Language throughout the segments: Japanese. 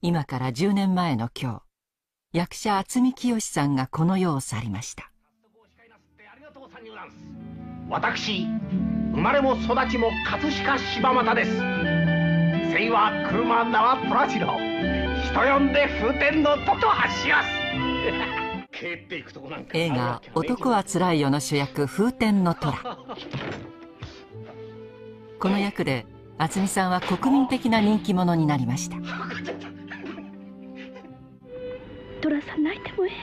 今から10年前の今日、役者渥美清さんがこの世を去りました。 私、生まれも育ちも葛飾柴又です。姓は車名はプラチナ、人呼んで風天のとと発します。 映画「男はつらいよ」の主役風天の虎。この役で渥美さんは国民的な人気者になりました。 寅さん泣いてもえ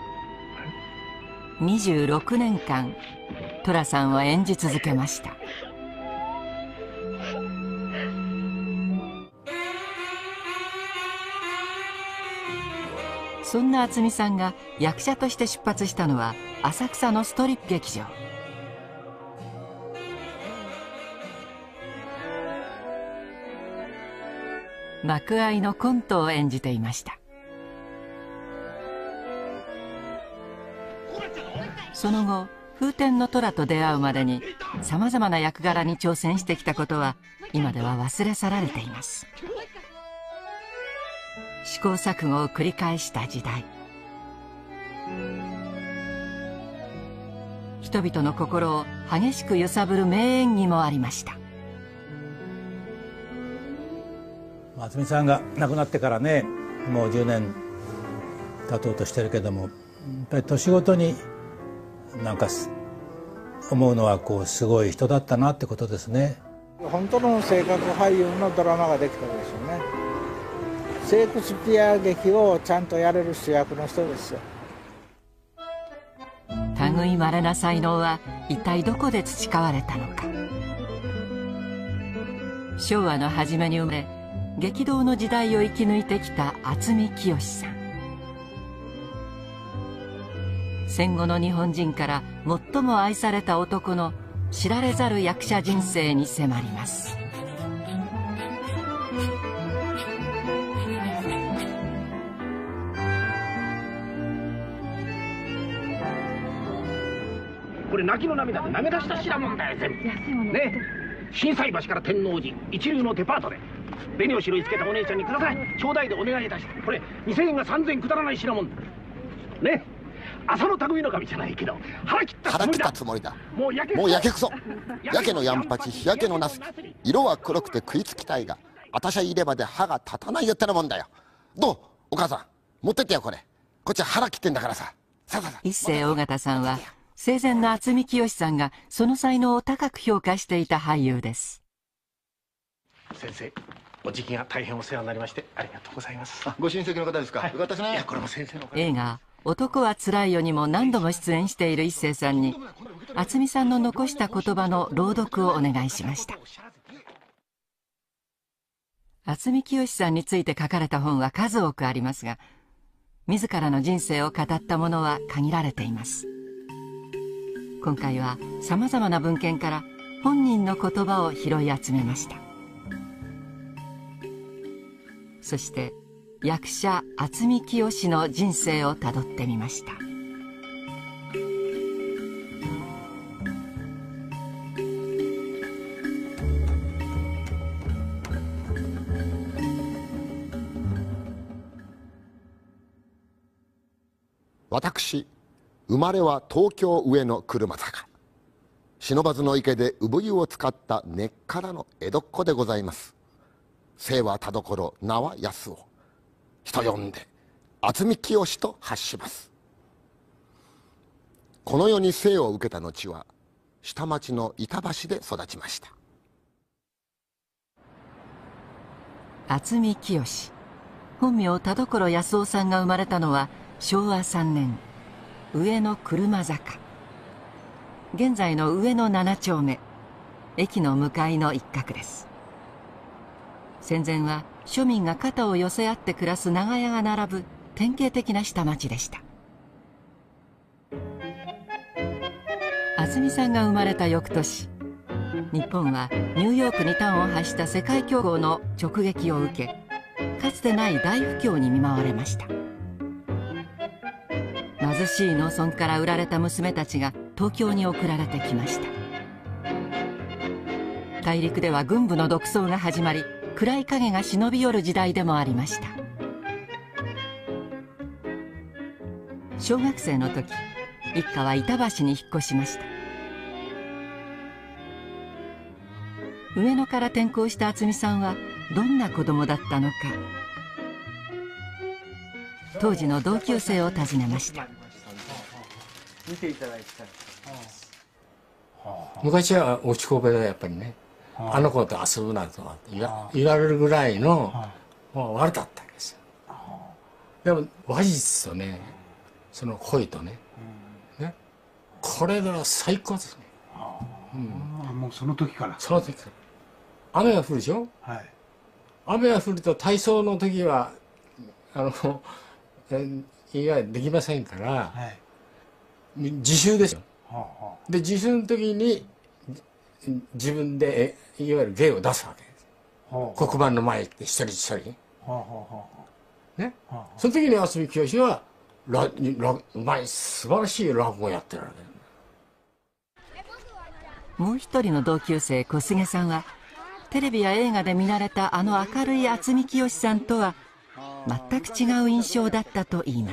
え。26年間寅さんを演じ続けました。そんな渥美さんが役者として出発したのは浅草のストリップ劇場。幕間のコントを演じていました。その後風天の虎と出会うまでにさまざまな役柄に挑戦してきたことは今では忘れ去られています。試行錯誤を繰り返した時代、人々の心を激しく揺さぶる名演技もありました。 渥美さんが亡くなってからね、もう10年経とうとしてるけども、やっぱり年ごとになんか思うのはこうすごい人だったなってことですね。 本当の性格俳優のドラマができたでしょうね。シェイクスピア劇をちゃんとやれる主役の人ですよ。 類いまれな才能は一体どこで培われたのか。昭和の初めに生まれ、激動の時代を生き抜いてきた渥美清さん。戦後の日本人から最も愛された男の知られざる役者人生に迫ります。 これ泣きの涙で投げ出した品物だよ、全部ね。心斎橋から天王寺一流のデパートで紅を白いつけたお姉ちゃんにくださいちょうだいでお願いいたして、これ2000円が3000円くだらない品物ね。朝の匠の神じゃないけど腹切ったつもりだ。もうやけくそ。やけのやんぱち日焼けのなす色は黒くて食いつきたいが、あたしゃ入れ歯で歯が立たないよってなもんだよ。どうお母さん、持ってってよこれ。こっちは腹切ってんだからさ。 一世尾形さんは生前の渥美清さんがその才能を高く評価していた俳優です。 先生、おじきが大変お世話になりましてありがとうございます。 ご親戚の方ですか。よかったですね。 いや、これも先生の。 映画「男はつらいよ」にも何度も出演している一世さんに渥美さんの残した言葉の朗読をお願いしました。渥美清さんについて書かれた本は数多くありますが、自らの人生を語ったものは限られています。今回はさまざまな文献から本人の言葉を拾い集めました。そして役者渥美清の人生をたどってみました。 私、生まれは東京上野車坂、不忍池で産湯を使った根っからの江戸っ子でございます。姓は田所、名は安男、人呼んで渥美清と発します。この世に生を受けた後は下町の板橋で育ちました。 渥美清、本名田所康夫さんが生まれたのは昭和3年上野車坂、現在の上野7丁目、駅の向かいの一角です。戦前は庶民が肩を寄せ合って暮らす長屋が並ぶ典型的な下町でした。渥美さんが生まれた翌年、日本はニューヨークに端を発した世界恐慌の直撃を受け、かつてない大不況に見舞われました。貧しい農村から売られた娘たちが東京に送られてきました。大陸では軍部の独走が始まり、暗い影が忍び寄る時代でもありました。 小学生の時一家は板橋に引っ越しました。上野から転校した渥美さんはどんな子供だったのか、当時の同級生を訪ねました。 見ていただきたい。昔は落ちこぼれでやっぱりね、あの子と遊ぶなとか言われるぐらいのもう悪かったわけですよ。でも話術とね、その恋とね、これが最高ですね。 もうその時から。 その時から。雨が降るでしょ。はい。雨が降ると体操の時はいわゆるできませんから、はい、自習ですよ。で自習の時に自分でいわゆる芸を出すわけです。黒板の前行って一人一人ね。その時に渥美清はうまい素晴らしい落語をやってるわけ。もう一人の同級生小菅さんはテレビや映画で見慣れたあの明るい渥美清さんとは全く違う印象だったと言います。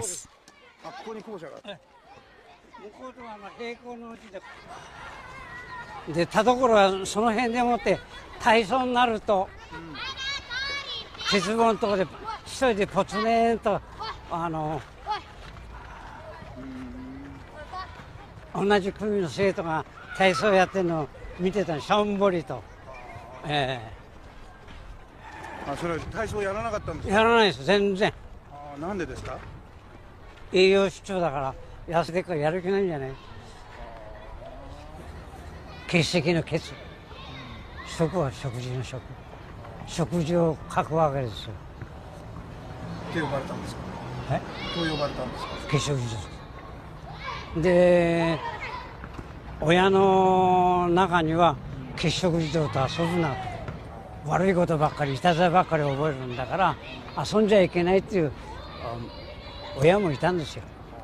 で田所はその辺でもって体操になると、鉄棒のところで一人でポツネーンと同じ組の生徒が体操やってるのを見てたの、しょんぼりと。 それは体操やらなかったんですか？ やらないです、全然。 なんでですか？ 栄養失調だから痩せてからやる気ないんじゃない？欠席の欠、食は食事の食、食事を書くわけですよ。 って呼ばれたんですか？どう呼ばれたんですか？ 欠食事です。で親の中には欠食児童と遊ぶなと、悪いことばっかりいたずらばっかり覚えるんだから遊んじゃいけないっていう親もいたんですよ。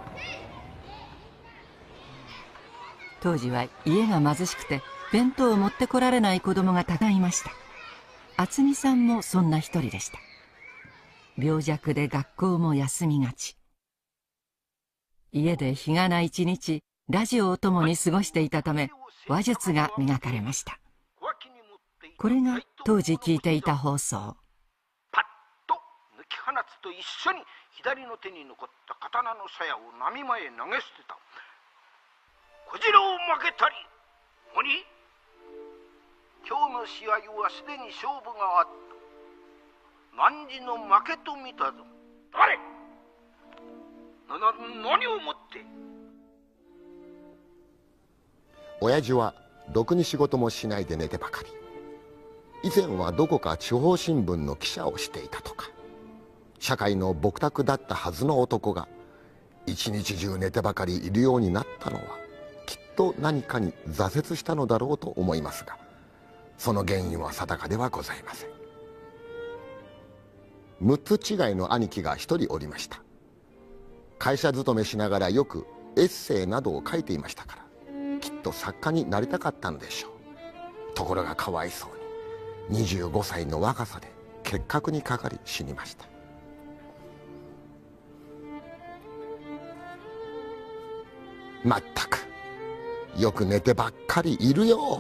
当時は家が貧しくて弁当を持ってこられない子供がたくさんいました。渥美さんもそんな一人でした。病弱で学校も休みがち。家で日がな一日ラジオを共に過ごしていたため話術が磨かれました。これが当時聞いていた放送。 パッと抜き放つと一緒に左の手に残った刀の鞘を波間へ投げ捨てた。こちらを負けたり鬼、今日の試合はすでに勝負があった。汝の負けと見たぞ。誰？何をもって。 親父はろくに仕事もしないで寝てばかり。以前はどこか地方新聞の記者をしていたとか。社会の朴訥だったはずの男が一日中寝てばかりいるようになったのはきっと何かに挫折したのだろうと思いますが、その原因は定かではございません。6つ違いの兄貴が一人おりました。会社勤めしながらよくエッセイなどを書いていましたから、きっと作家になりたかったのでしょう。ところがかわいそうに25歳の若さで結核にかかり死にました。まったくよく寝てばっかりいるよ。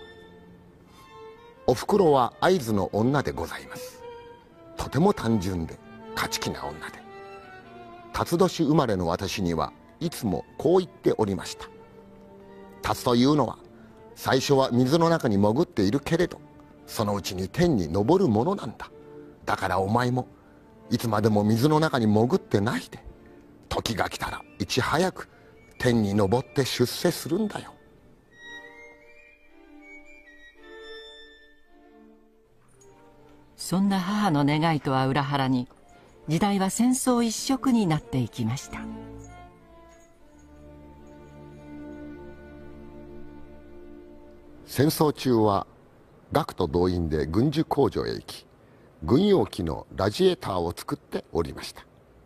おふくろは会津の女でございます。とても単純で勝ち気な女で、辰年生まれの私にはいつもこう言っておりました。辰というのは最初は水の中に潜っているけれど、そのうちに天に昇るものなんだ。だからお前もいつまでも水の中に潜ってないで、時が来たらいち早く天に昇って出世するんだよ。 そんな母の願いとは裏腹に、時代は戦争一色になっていきました。 戦争中は学徒動員で軍需工場へ行き、軍用機のラジエーターを作っておりました。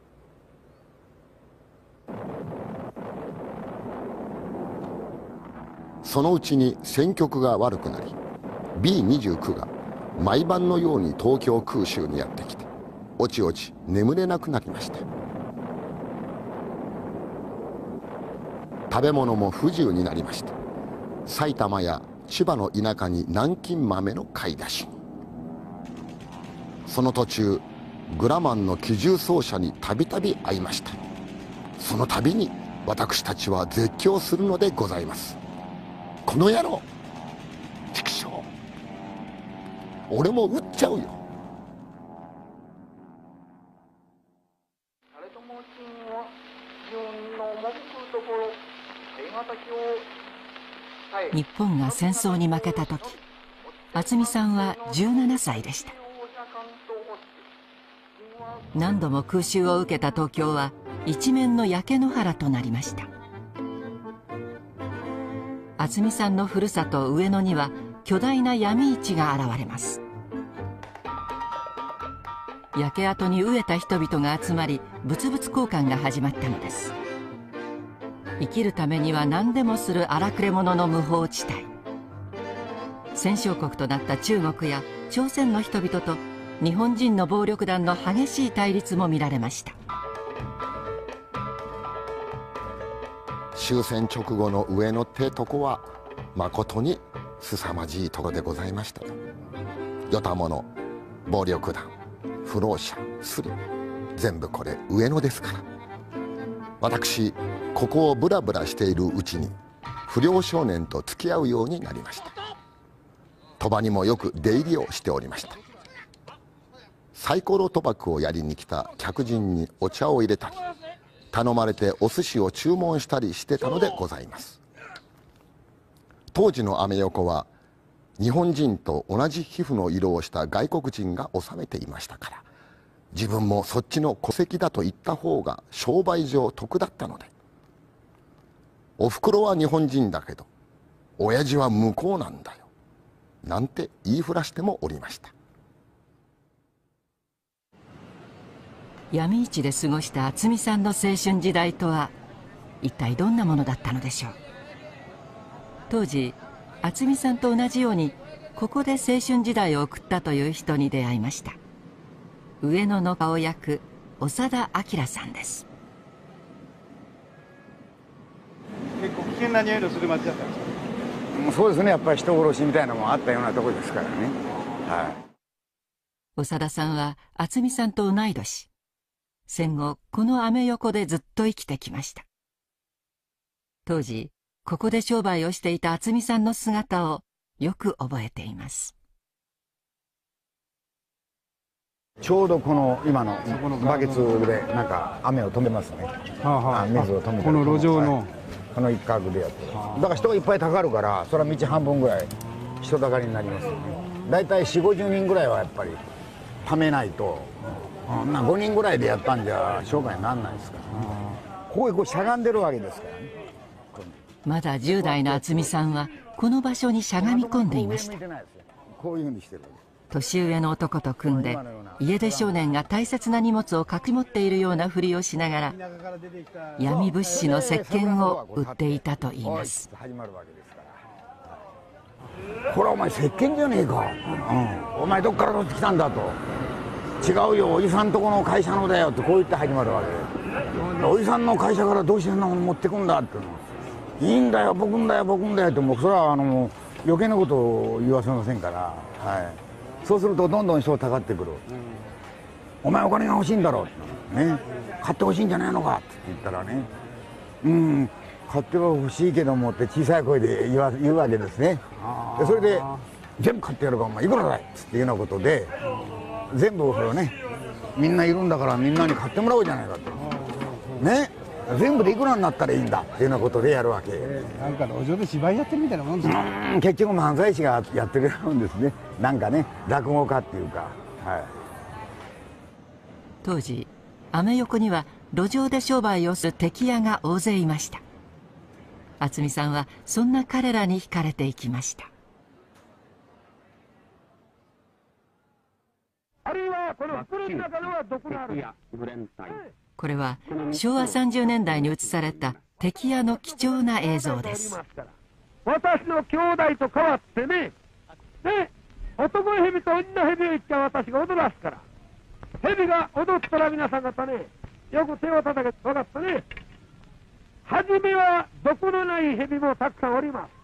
そのうちに戦局が悪くなり、 B29 が毎晩のように東京空襲にやってきて、おちおち眠れなくなりました。 食べ物も不自由になりました。埼玉や千葉の田舎に南京豆の買い出し。その途中グラマンの機銃奏者にたびたび会いました。その度に私たちは絶叫するのでございます。この野郎、畜生、俺も撃っちゃうよ。 日本が戦争に負けた時、渥美さんは17歳でした。何度も空襲を受けた東京は一面の焼け野原となりました。渥美さんのふるさと上野には巨大な闇市が現れます。焼け跡に飢えた人々が集まり、物々交換が始まったのです。生きるためには何でもする荒くれ者の無法地帯。戦勝国となった中国や朝鮮の人々と日本人の暴力団の激しい対立も見られました。 終戦直後の上野ってとこはまことに凄まじいところでございましたよ。よたもの、暴力団、不老者、スリ、全部これ上野ですから。私ここをブラブラしているうちに不良少年と付き合うようになりました。賭場にもよく出入りをしておりました。サイコロ賭博をやりに来た客人にお茶を入れたり、頼まれてお寿司を注文したりしてたのでございます。当時のアメ横は日本人と同じ皮膚の色をした外国人が治めていましたから、自分もそっちの戸籍だと言った方が商売上得だったので、おふくろは日本人だけど親父は向こうなんだよなんて言いふらしてもおりました。 闇市で過ごした渥美さんの青春時代とは一体どんなものだったのでしょう。当時渥美さんと同じようにここで青春時代を送ったという人に出会いました。上野の顔役長田明さんです。 結構危険な匂いのする街だったんですか？ そうですね、やっぱり人殺しみたいなのもあったようなところですからね。はい。 長田さんは渥美さんと同い年。戦後このアメ横でずっと生きてきました。当時ここで商売をしていた渥美さんの姿をよく覚えています。 ちょうどこの今のバケツでなんか雨を止めますね。水を止めて、この路上のこの一角でやってる。だから人がいっぱいたかるから、それは道半分ぐらい人だかりになりますよね。だいたい4、50人ぐらいはやっぱりためないと、5人ぐらいでやったんじゃ商売にならないですから、ここへこうしゃがんでるわけですからね。 まだ10代の渥美さんはこの場所にしゃがみ込んでいました。 こういうふうにしてる。 年上の男と組んで家出少年が大切な荷物をかき持っているようなふりをしながら闇物資の石鹸を売っていたといいます。 これお前石鹸じゃねえか、お前どっから取ってきたんだと、違うよおじさんとこの会社のだよってこう言って始まるわけで、おじさんの会社からどうしてそんなもの持ってくんだっていいんだよ僕んだよ僕んだよって、もうそれは余計なことを言わせませんから、はい、そうするとどんどん人がたかってくる、お前お金が欲しいんだろうね、買ってほしいんじゃないのかって言ったらね、買っては欲しいけどもって小さい声で言うわけですね。でそれで全部買ってやるからお前いくらだいっていうようなことで、全部それをね、みんないるんだからみんなに買ってもらおうじゃないかとね、全部でいくらになったらいいんだっていうようなことでやるわけ。 なんか路上で芝居やってるみたいなもんですか？ 結局漫才師がやってるようですね。なんかね、落語家っていうか、はい。 当時アメ横には路上で商売をする敵屋が大勢いました。渥美さんはそんな彼らに惹かれていきました。 あるいはこの袋の中のは毒のあるこれは昭和30年代に映された敵屋の貴重な映像です。 私の兄弟と変わってね、男蛇と女蛇を言っちゃ私が踊らすから、蛇が踊ったら皆さん方ね、よく手を叩けて分かったね。 初めは毒のない蛇もたくさんおります。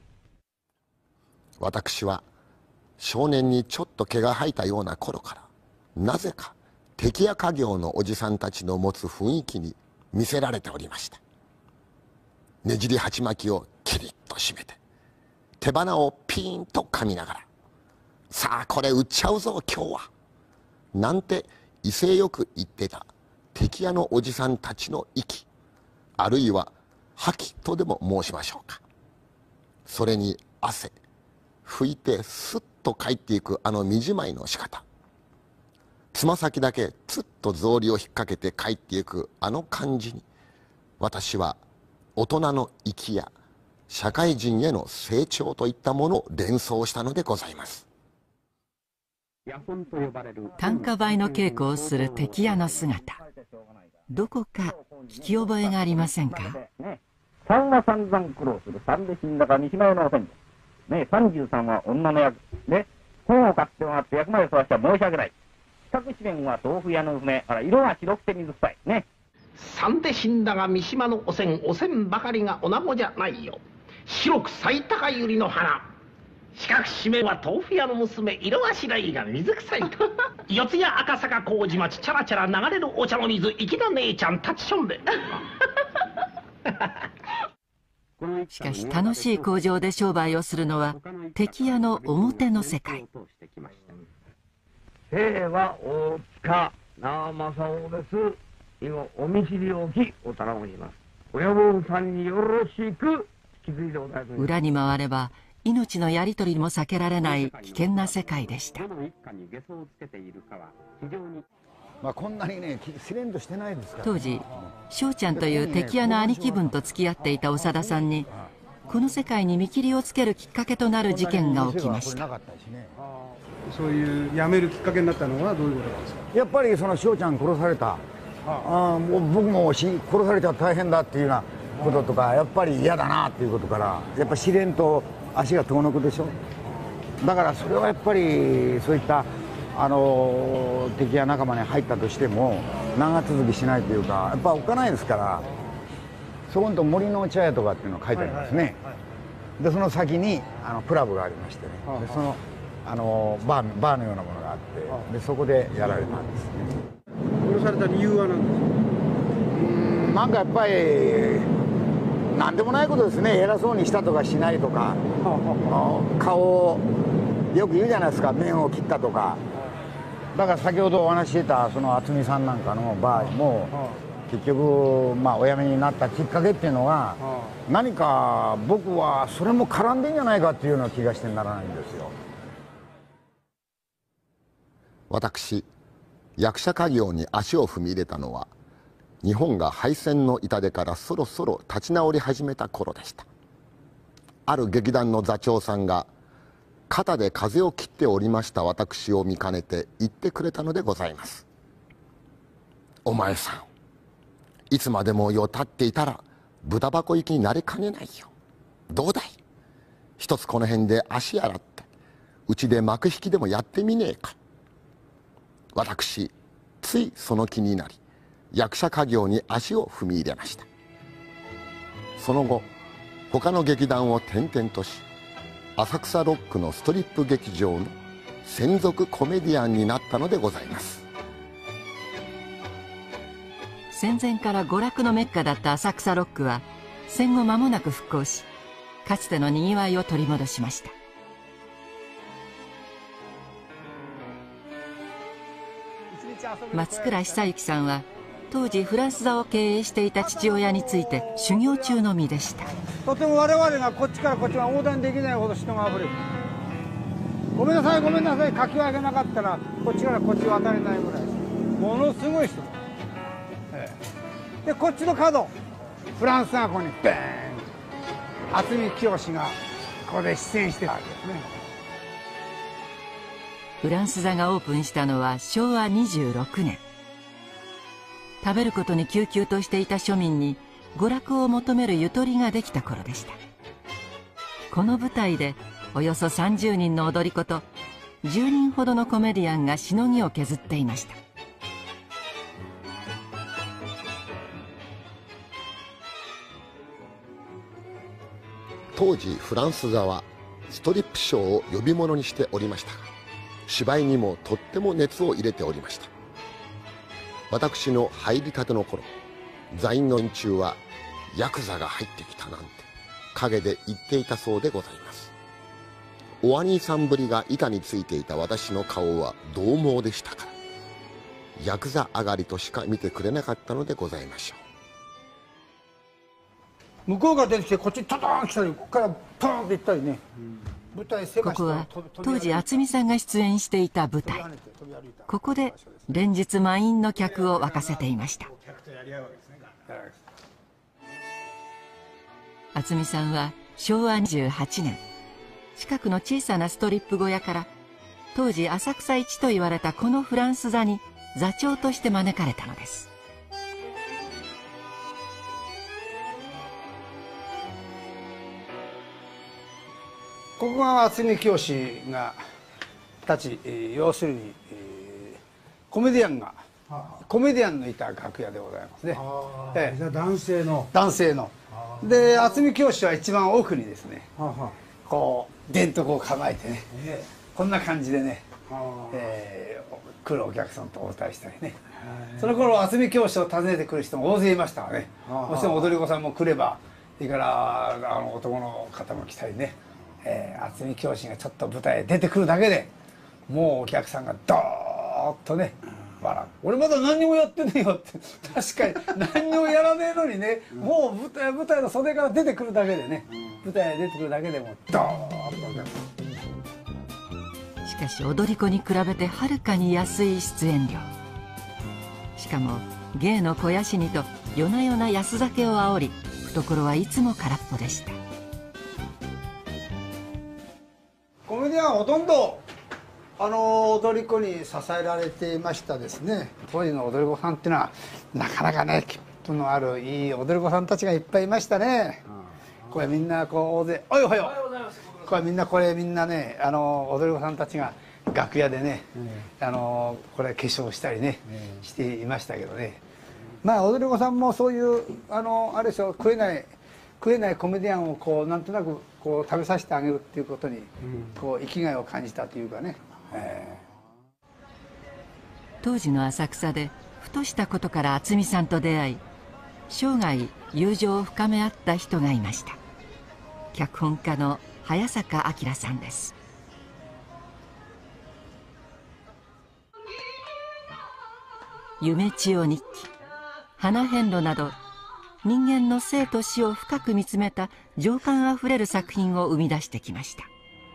私は少年にちょっと毛が生えたような頃からなぜか敵や家業のおじさんたちの持つ雰囲気に見せられておりました。ねじり鉢巻きをキリッと締めて手鼻をピーンと噛みながら、さあこれ売っちゃうぞ今日はなんて威勢よく言ってた敵屋のおじさんたちの息、あるいは覇気とでも申しましょうか。それに汗拭いてスッと帰っていくあの身じまいの仕方、つま先だけつっと草履を引っ掛けて帰っていくあの感じに、私は大人の生きや社会人への成長といったものを連想したのでございます。 短歌舞の稽古をする敵屋の姿、どこか聞き覚えがありませんか。 3は散々苦労する3で死んだから三島屋のおせんね、33は女の役ね、本を買ってもらって役までそうしたら申し訳ない。四角四面は豆腐屋の梅、色が白くて水臭いね。3で死んだが三島のおせんばかりが女子じゃないよ。白く咲いたか百合の花、四角四面は豆腐屋の娘、色は白いが水臭いと。四谷赤坂麹町、チャラチャラ流れるお茶の水、粋な姉ちゃん立ちションベ。 しかし楽しい工場で商売をするのは敵屋の表の世界。 兵は大塚長政夫です。以後お見知りおきお頼みます。親分さんによろしく引き継いでお願いします。 裏に回れば命のやり取りも避けられない危険な世界でした。 こんなにね試練としてないですから。 当時翔ちゃんという敵屋の兄貴分と付き合っていた長田さんにこの世界に見切りをつけるきっかけとなる事件が起きました。 そういう辞めるきっかけになったのはどういうことなんですか。 やっぱりその翔ちゃん殺された、もう僕も殺されちゃ大変だっていうようなこととか、やっぱり嫌だなっていうことから、やっぱ試練と足が遠のくでしょ。だからそれはやっぱりそういった敵や仲間に入ったとしても長続きしないというか、やっぱ置かないですから。そこのと森の茶屋とかっていうのが書いてありますね。でその先にクラブがありましてね、でそのバーのようなものがあって、でそこでやられたんですね。 殺された理由は何ですか。 なんかやっぱり何でもないことですね。偉そうにしたとかしないとか、顔をよく言うじゃないですか、面を切ったとか。だから先ほどお話ししてたその渥美さんなんかの場合も結局お辞めになったきっかけっていうのは何か僕はそれも絡んでんじゃないかっていうような気がしてならないんですよ。 私役者家業に足を踏み入れたのは日本が敗戦の痛手からそろそろ立ち直り始めた頃でした。ある劇団の座長さんが肩で風を切っておりました私を見かねて言ってくれたのでございます。お前さん、いつまでもよ立っていたら豚箱行きになりかねないよ。どうだい、一つこの辺で足洗ってうちで幕引きでもやってみねえか。私ついその気になり役者家業に足を踏み入れました。その後他の劇団を転々とし、浅草ロックのストリップ劇場の専属コメディアンになったのでございます。 戦前から娯楽のメッカだった浅草ロックは戦後間もなく復興し、かつてのにぎわいを取り戻しました。松倉久之さんは当時フランス座を経営していた父親について修行中の身でした。 とても我々がこっちからこっちは横断できないほど人があふれる。ごめんなさいごめんなさい、かき分けなかったらこっちからこっち渡れないぐらいものすごい人で、こっちの角フランスがここにベーン、渥美清がここで出演してたわけですね。 フランス座がオープンしたのは昭和26年。食べることに救急としていた庶民に娯楽を求めるゆとりができた頃でした。この舞台でおよそ30人の踊り子と10人ほどのコメディアンがしのぎを削っていました。 当時フランス座はストリップショーを呼び物にしておりましたが、芝居にもとっても熱を入れておりました。私の入りたての頃、座員の連中はヤクザが入ってきたなんて陰で言っていたそうでございます。お兄さんぶりが板についていた私の顔は獰猛でしたから、ヤクザ上がりとしか見てくれなかったのでございましょう。向こうから出てきてこっちにトトン来たり、ここからポーンって行ったりね、舞台ここは当時渥美さんが出演していた舞台。ここで連日満員の客を沸かせていました。渥美さんは昭和28年、近くの小さなストリップ小屋から当時浅草一と言われたこのフランス座に座長として招かれたのです。 ここが渥美清がたち、要するに、コメディアンのいた楽屋でございますね。 じゃあ男性ので、渥美清は一番奥にですね、こう伝統を構えてね、こんな感じでね、来るお客さんと応対したりね。その頃渥美清を訪ねてくる人も大勢いましたからね。もちろん踊り子さんも来れば、それから男の方も来たりね、渥美清がちょっと舞台へ出てくるだけでもうお客さんがドーッとね笑う。俺まだ何にもやってねえよって、確かに何にもやらねえのにね、もう舞台の袖から出てくるだけでね、舞台へ出てくるだけでもうドーッとお客さん。 しかし踊り子に比べてはるかに安い出演料。しかも芸の肥やしにと夜な夜な安酒をあおり、懐はいつも空っぽでした。 コメディアンはほとんど踊り子に支えられていましたですね。当時の踊り子さんっていうのはなかなかね、気風のあるいい踊り子さんたちがいっぱいいましたね。これみんなこう大勢「おいおはよう」これみんなね、踊り子さんたちが楽屋でね、これ化粧したりね、していましたけどね。まあ踊り子さんもそういうあれでしょ、食えないコメディアンをこうなんとなくこう食べさせてあげるっていうことにこう生きがいを感じたというかね。 当時の浅草でふとしたことから渥美さんと出会い、生涯友情を深め合った人がいました。脚本家の早坂明さんです。夢千代日記、花遍路など人間の生と死を深く見つめた情感あふれる作品を生み出してきました。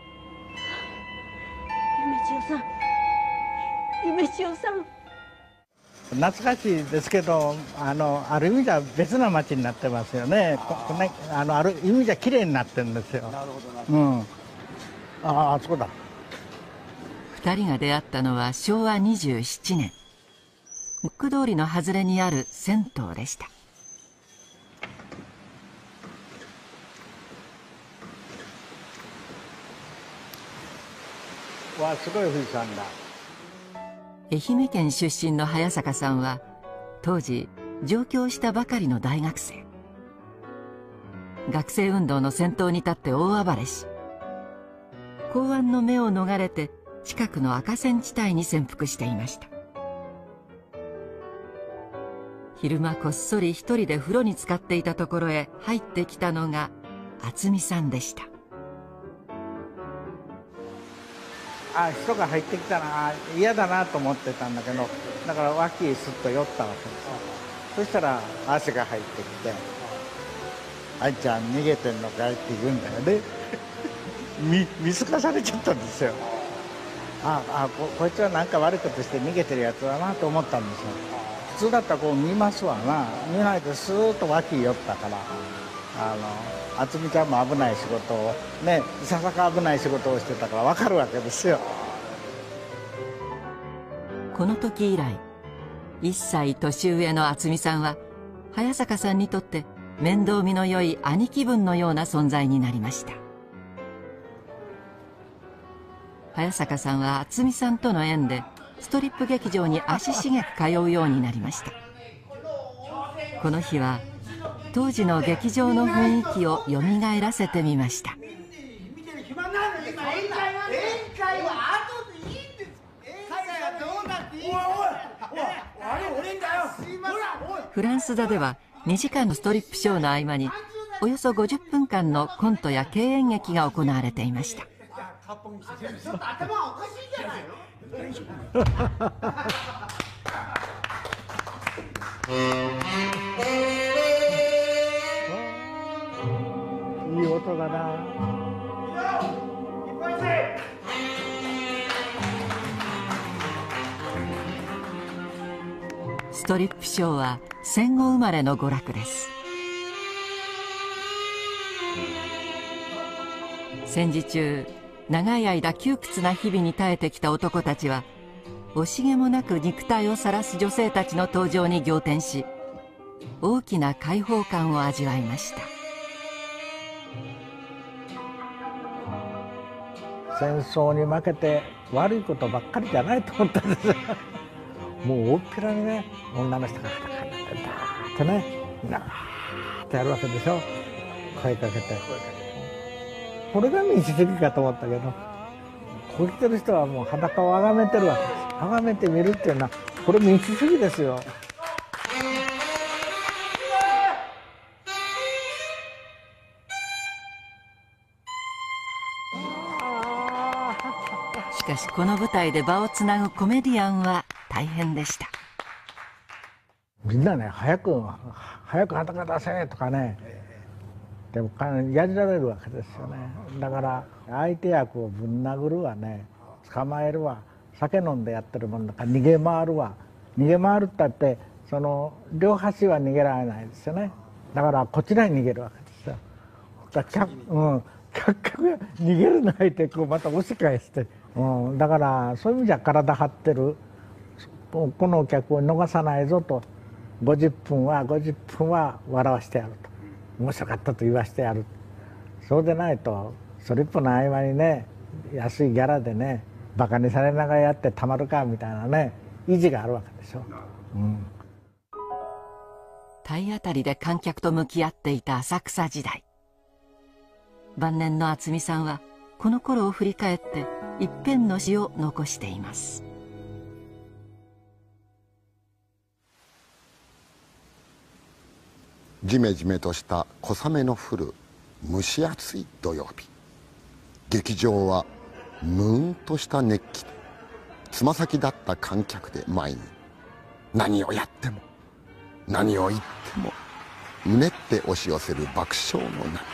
夢千代さん、 懐かしいですけど、ある意味じゃ別な町になってますよね。ある意味じゃ綺麗になってるんですよ。なるほど。あそこだ。 2人が出会ったのは昭和27年。ムック通りの外れにある銭湯でした。 わ、すごい富士山だ。 愛媛県出身の早坂さんは当時上京したばかりの大学生。学生運動の先頭に立って大暴れし、公安の目を逃れて近くの赤線地帯に潜伏していました。昼間こっそり一人で風呂に浸かっていたところへ入ってきたのが渥美さんでした。 人が入ってきたな、嫌だなと思ってたんだけど、だから脇にすっと寄ったわけですよ。そしたら足が入ってきて「あいちゃん逃げてんのかい?」って言うんだよね。見透かされちゃったんですよ。こいつは何か悪いことして逃げてるやつだなと思ったんですよ。普通だったらこう見ますわな。見ないでスーッと脇に寄ったから、渥美ちゃんも危ない仕事をね、いささか危ない仕事をしてたから分かるわけですよ。 この時以来、1歳年上の渥美さんは早坂さんにとって面倒見の良い兄貴分のような存在になりました。早坂さんは渥美さんとの縁でストリップ劇場に足しげく通うようになりました。この日は当時の劇場の雰囲気をよみがえらせてみました。フランス座では2時間のストリップショーの合間におよそ50分間のコントや敬遠劇が行われていました。 いい音だな。 ストリップショーは戦後生まれの娯楽です。戦時中、長い間窮屈な日々に耐えてきた男たちは惜しげもなく肉体を晒す女性たちの登場に仰天し、大きな解放感を味わいました。 戦争に負けて悪いことばっかりじゃないと思ったんです。もう大っぴらにね、女の人がダーッとね、なーってやるわけでしょ。声かけて。これが民主主義かと思ったけど、こう言ってる人はもう裸をあがめてるわけです。あがめてみるっていうのは、これ民主主義ですよ。 しかしこの舞台で場をつなぐコメディアンは大変でした。 みんなね、早く裸出せとかね、でもやりられるわけですよね。だから相手役をぶん殴るわね、捕まえるわ、酒飲んでやってるもんだから逃げ回るわ。逃げ回るったってその両端は逃げられないですよね。だからこちらに逃げるわけですよ。客が逃げるの相手こうまた押し返して、だからそういう意味じゃ体張ってる、このお客を逃さないぞと、50分は笑わしてやると、面白かったと言わしてやる。そうでないとストリップの合間にね、安いギャラでねバカにされながらやってたまるかみたいなね、意地があるわけでしょ。 体当たりで観客と向き合っていた浅草時代。晩年の渥美さんはこの頃を振り返って一編の詩を残しています。 じめじめとした小雨の降る蒸し暑い土曜日、劇場はムーンとした熱気でつま先だった観客で前に、何をやっても何を言ってもうねって押し寄せる爆笑の波。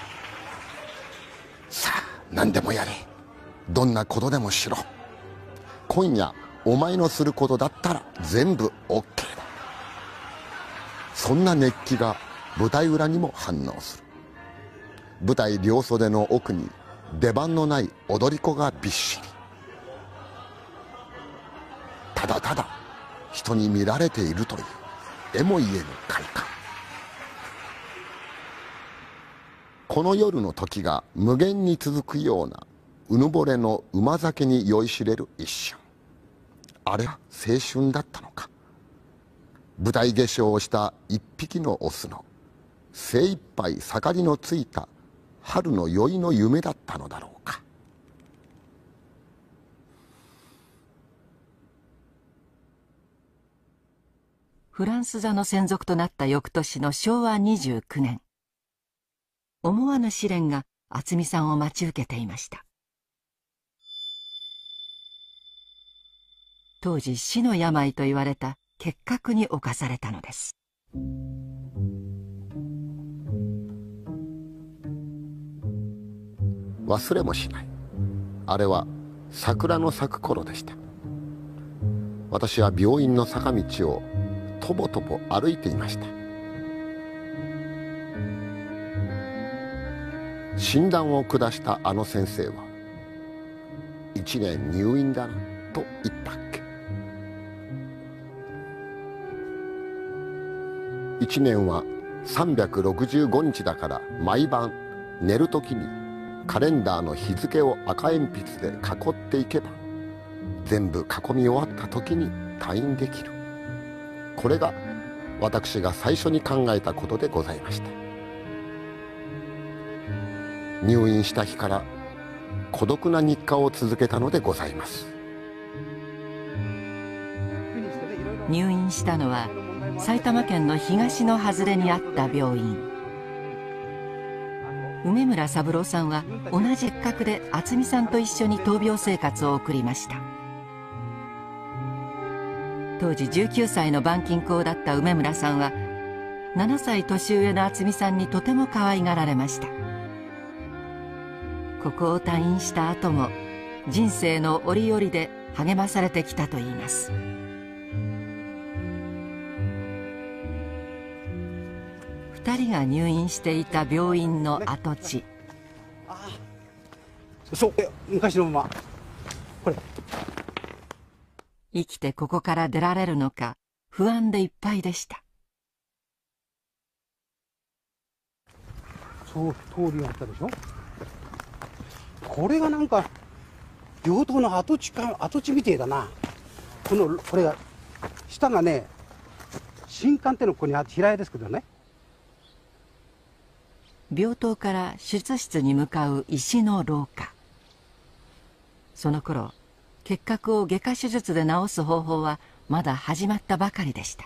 さあ何でもやれ、どんなことでもしろ、今夜お前のすることだったら全部 OK だ。そんな熱気が舞台裏にも反応する。舞台両袖の奥に出番のない踊り子がびっしり。ただただ人に見られているというえも言えぬ快感。この夜の時が無限に続くようなうぬぼれの馬酒に酔いしれる一瞬。あれは青春だったのか。舞台化粧をした一匹のオスの精一杯盛りのついた春の酔いの夢だったのだろうか。 フランス座の専属となった翌年の昭和29年、思わぬ試練が渥美さんを待ち受けていました。当時死の病と言われた結核に侵されたのです。 忘れもしない。あれは桜の咲く頃でした。私は病院の坂道をとぼとぼ歩いていました。診断を下したあの先生は「1年入院だな」と言ったっけ。1年は365日だから、毎晩寝る時にカレンダーの日付を赤鉛筆で囲っていけば、全部囲み終わった時に退院できる。これが私が最初に考えたことでございました。入院した日から孤独な日課を続けたのでございます。 入院したのは埼玉県の東の外れにあった病院。梅村三郎さんは同じ一角で渥美さんと一緒に闘病生活を送りました。当時19歳の板金工だった梅村さんは7歳年上の渥美さんにとても可愛がられました。ここを退院した後も人生の折々で励まされてきたといいます。2人が入院していた病院の跡地。 そう昔のままこれ生きてここから出られるのか不安でいっぱいでした。 そう通りがあったでしょ。これがなんか病棟の跡地みてえだな。これが下がね新館ってのここにあって平屋ですけどね。 病棟から手術室に向かう石の廊下。その頃結核を外科手術で治す方法はまだ始まったばかりでした。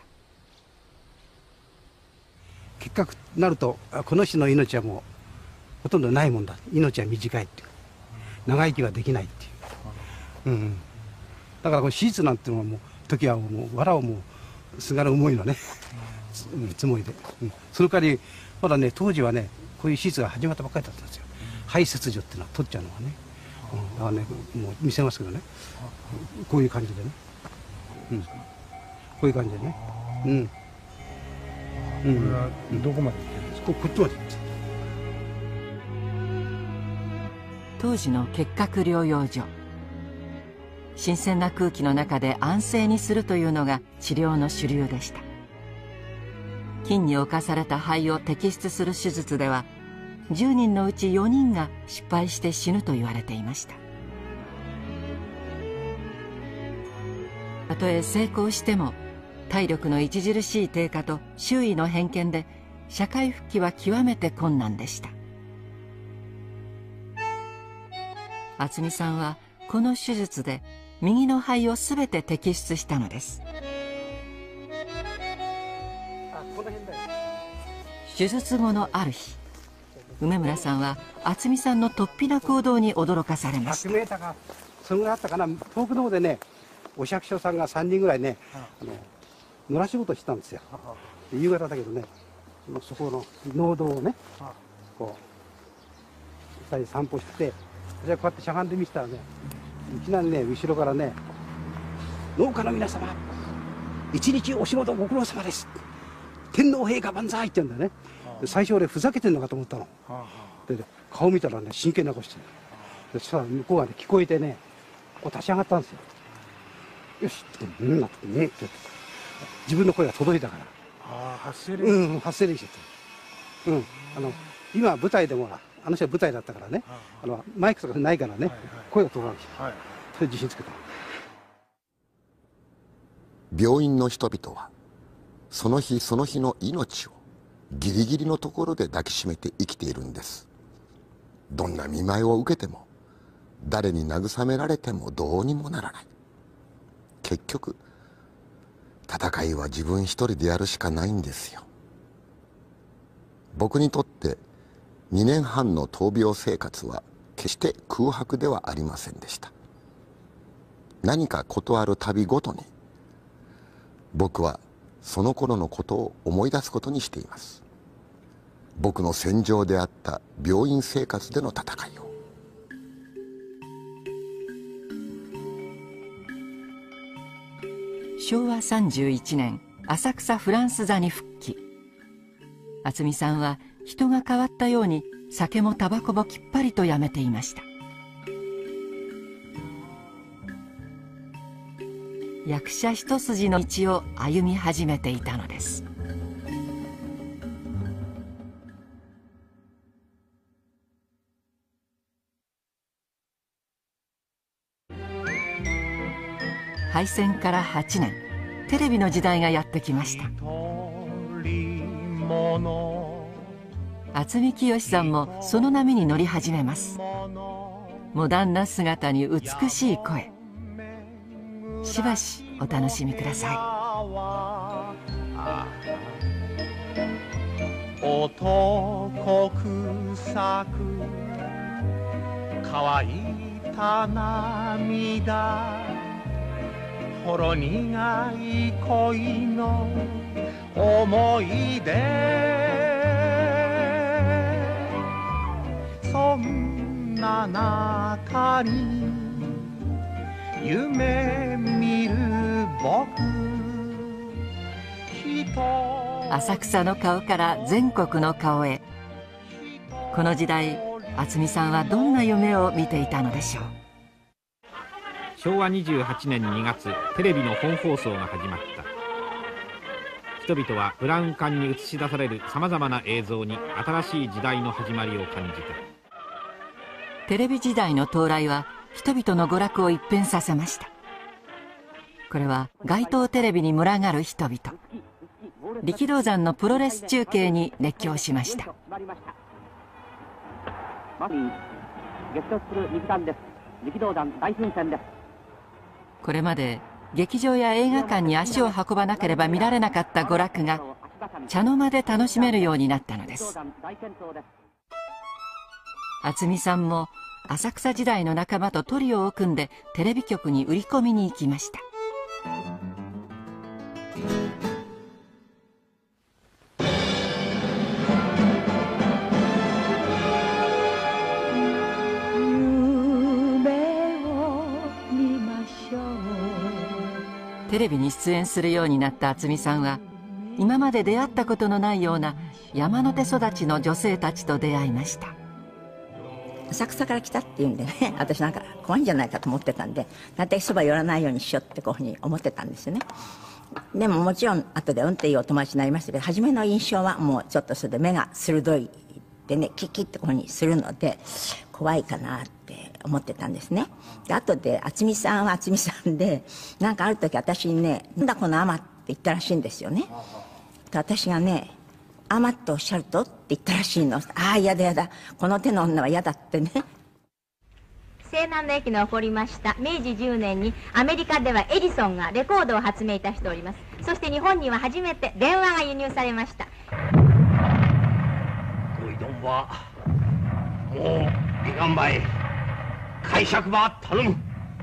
結核になるとこの人の命はもうほとんどないもんだ。命は短いっていう、長生きはできないっていう、だからこの手術なんていうのはもう時はもう藁をもうすがる思いのねつもりで、その代わりまだね当時はねこういう手術が始まったばっかりだったんですよ。肺切除っていうのは取っちゃうのはね、だからねもう見せますけどね、こういう感じでね、こういう感じでね、 これはどこまで行ってるんですか？ こっちまで行って。 当時の結核療養所。新鮮な空気の中で安静にするというのが治療の主流でした。菌に侵された肺を摘出する手術では10人のうち4人が失敗して死ぬと言われていました。たとえ成功しても体力の著しい低下と周囲の偏見で社会復帰は極めて困難でした。渥美さんはこの手術で右の肺を全て摘出したのです。手術後のある日、梅村さんは渥美さんの突飛な行動に驚かされました。 100メーターかそのぐらいあったかな。遠くの方でねお百姓さんが3人ぐらいね野良仕事してたんですよ。夕方だけどねそこの農道をねこう2人散歩してて、じゃあこうやってしゃがんで見せたらねいきなりね後ろからね「農家の皆様一日お仕事ご苦労様です、天皇陛下万歳」って言うんだよね。最初俺ふざけてんのかと思ったの。で顔見たらね真剣な顔してる。そしたら向こうがね聞こえてねこう立ち上がったんですよ。よしって「うん」なってねって自分の声が届いたから。 発声練習。 発声練習って。今舞台でもあの人は舞台だったからねマイクとかないからね声が通らないし、それ自信つけた。 病院の人々はその日その日の命をギリギリのところで抱きしめて生きているんです。どんな見舞いを受けても誰に慰められてもどうにもならない。結局戦いは自分一人でやるしかないんですよ。僕にとって2年半の闘病生活は決して空白ではありませんでした。何か事あるたびごとに僕はその頃のことを思い出すことにしています。僕の戦場であった病院生活での戦いを。 昭和31年浅草フランス座に復帰。渥美さんは人が変わったように酒もタバコもきっぱりとやめていました。役者一筋の道を歩み始めていたのです。敗戦から8年、テレビの時代がやってきました。 渥美清さんもその波に乗り始めます。モダンな姿に美しい声、しばしお楽しみください。 男臭く乾いた涙、ほろ苦い恋の思い出、そんな中に夢見る僕、 浅草の顔から全国の顔へ。この時代、渥美さんはどんな夢を見ていたのでしょう。 昭和28年2月、テレビの本放送が始まった。人々はブラウン管に映し出されるさまざまな映像に新しい時代の始まりを感じた。 テレビ時代の到来は人々の娯楽を一変させました。これは街頭テレビに群がる人々、力道山のプロレス中継に熱狂しました。これまで劇場や映画館に足を運ばなければ見られなかった娯楽が茶の間で楽しめるようになったのです。渥美さんも浅草時代の仲間とトリオを組んでテレビ局に売り込みに行きました。テレビに出演するようになった渥美さんは、今まで出会ったことのないような山手育ちの女性たちと出会いました。 浅草から来たっていうんでね、私なんか怖いんじゃないかと思ってたんで、大体そば寄らないようにしようってこういうふうに思ってたんですよね。でももちろん後でっていうお友達になりましたけど、初めの印象はもうちょっとそれで目が鋭いでね、キッキッってこういうふうにするので怖いかなって思ってたんですね。で後で渥美さんは渥美さんで、なんかある時私にね「なんだこの尼」って言ったらしいんですよね。で私がね「尼っておっしゃると?」って言ったらしいの。ああ嫌だ嫌だ、この手の女は嫌だってね。 西南の駅の起こりました明治10年にアメリカではエジソンがレコードを発明いたしております。そして日本には初めて電話が輸入されました。 ご移動はもういかんばい。解釈ば頼む。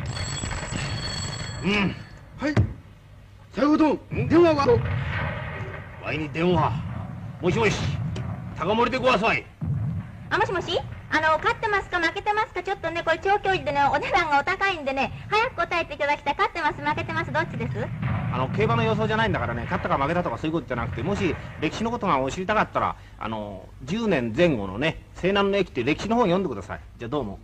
はい、さようどん、電話はわいに電話。もしもし、高森でごわすわい。 もしもし、勝ってますか負けてますか。ちょっとねこれ長距離でねお値段がお高いんでね、早く答えていただきたい。勝ってます負けてますどっちです？ 競馬の予想じゃないんだからね、勝ったか負けたとかそういうことじゃなくて、もし歴史のことがお知りたかったら10年前後のね西南の駅って歴史の本読んでください。じゃあどうも。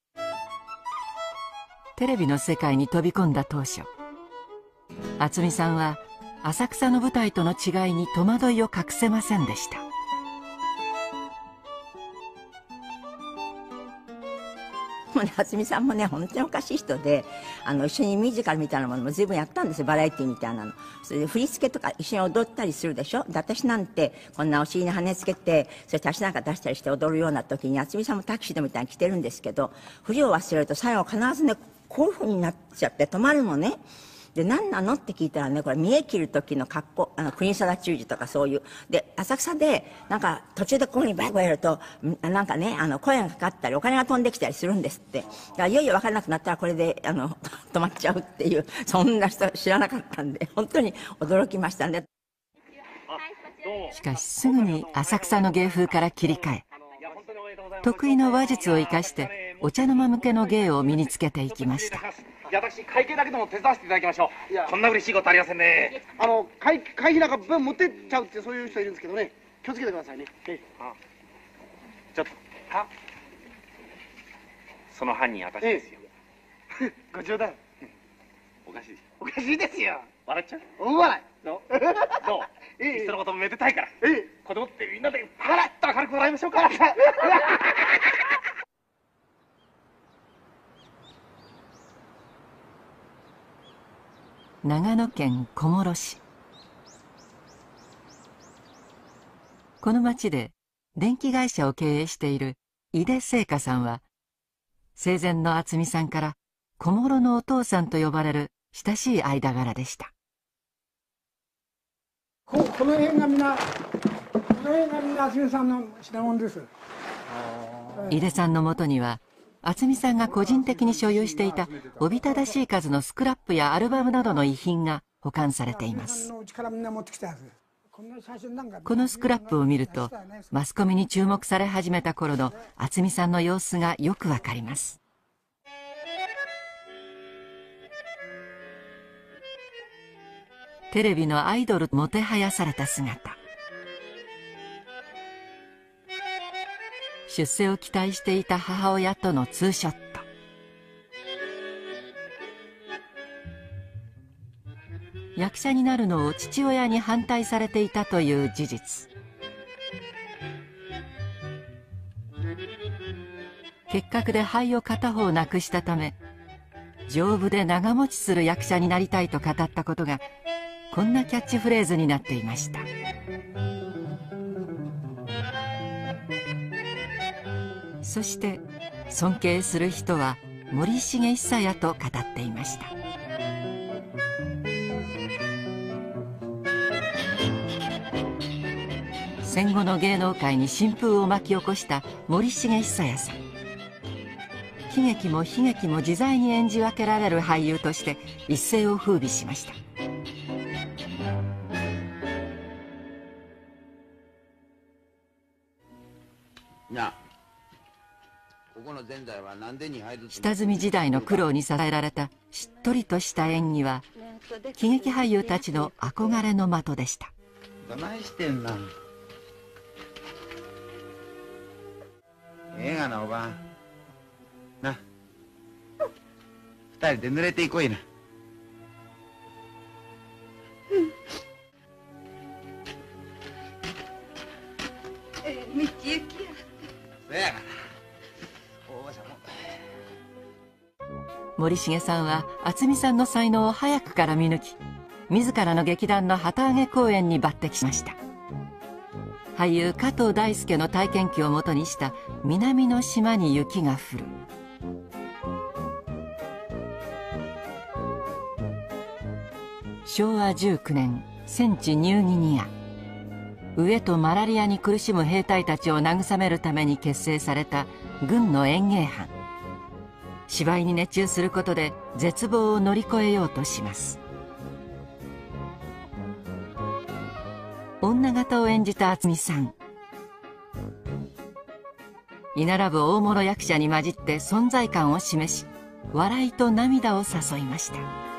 テレビの世界に飛び込んだ当初、渥美さんは浅草の舞台との違いに戸惑いを隠せませんでした。 もうね、渥美さんもね本当におかしい人で、一緒にミュージカルみたいなものも随分やったんですよ、バラエティーみたいなの。それで振り付けとか一緒に踊ったりするでしょ。で私なんてこんなお尻に羽根つけて、そして足なんか出したりして踊るような時に渥美さんもタキシードみたいに着てるんですけど、振りを忘れると最後必ずねこういうふうになっちゃって止まるのね。で何なのって聞いたらね、これ見え切る時の格好、国定忠治とかそういうで、浅草でなんか途中でこういうふうにバイバイやるとなんかね声がかかったりお金が飛んできたりするんですって。だからいよいよ分からなくなったらこれで止まっちゃうっていう、そんな人知らなかったんで本当に驚きましたね。 しかしすぐに浅草の芸風から切り替え、得意の話術を生かしてお茶の間向けの芸を身につけていきました。 私会計だけでも手伝わせていただきましょう。こんな嬉しいことありませんね。 会費なんか分持ってっちゃうってそういう人いるんですけどね、気をつけてくださいね。 ちょっとその犯人私ですよ。 ご冗談。 おかしい。 おかしいですよ。 笑っちゃう？ 大笑い。 どう？いっそのことめでたいから。子供ってみんなでパラッと明るく笑いましょうか。 長野県小諸市。 この町で電気会社を経営している井出聖華さんは、生前の渥美さんから小諸のお父さんと呼ばれる親しい間柄でした。 この辺がみんな渥美さんの品物です。 井出さんのもとには、渥美さんが個人的に所有していたおびただしい数のスクラップやアルバムなどの遺品が保管されています。このスクラップを見ると、マスコミに注目され始めた頃の渥美さんの様子がよくわかります。テレビのアイドルもてはやされた姿、出世を期待していた母親とのツーショット、役者になるのを父親に反対されていたという事実、結核で肺を片方なくしたため、丈夫で長持ちする役者になりたいと語ったことが、こんなキャッチフレーズになっていました。そして尊敬する人は森重久彌と語っていました。戦後の芸能界に新風を巻き起こした森重久彌さん。喜劇も悲劇も自在に演じ分けられる俳優として一世を風靡しました。下積み時代の苦労に支えられたしっとりとした演技は、喜劇俳優たちの憧れの的でした。 どないしてんな。ええがなおばんな、二人で濡れていこいな。 道行きや。 そやがな。 森重さんは渥美さんの才能を早くから見抜き、自らの劇団の旗揚げ公演に抜擢しました。俳優加藤大輔の体験記をもとにした「南の島に雪が降る」。昭和19年、戦地ニューギニア、飢えとマラリアに苦しむ兵隊たちを慰めるために結成された軍の演芸班。芝居に熱中することで絶望を乗り越えようとします。女形を演じた渥美さん、居並ぶ大物役者に混じって存在感を示し、笑いと涙を誘いました。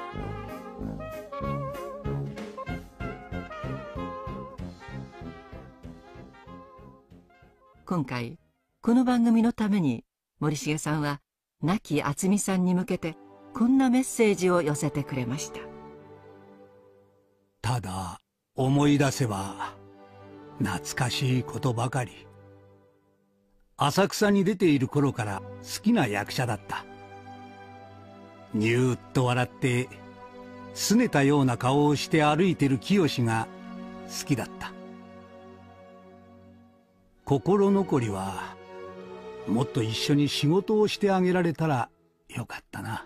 今回この番組のために森重さんは亡き渥美さんに向けてこんなメッセージを寄せてくれました。 ただ思い出せば懐かしいことばかり。浅草に出ている頃から好きな役者だった。にゅーっと笑って拗ねたような顔をして歩いてる清が好きだった。心残りはもっと一緒に仕事をしてあげられたらよかったな。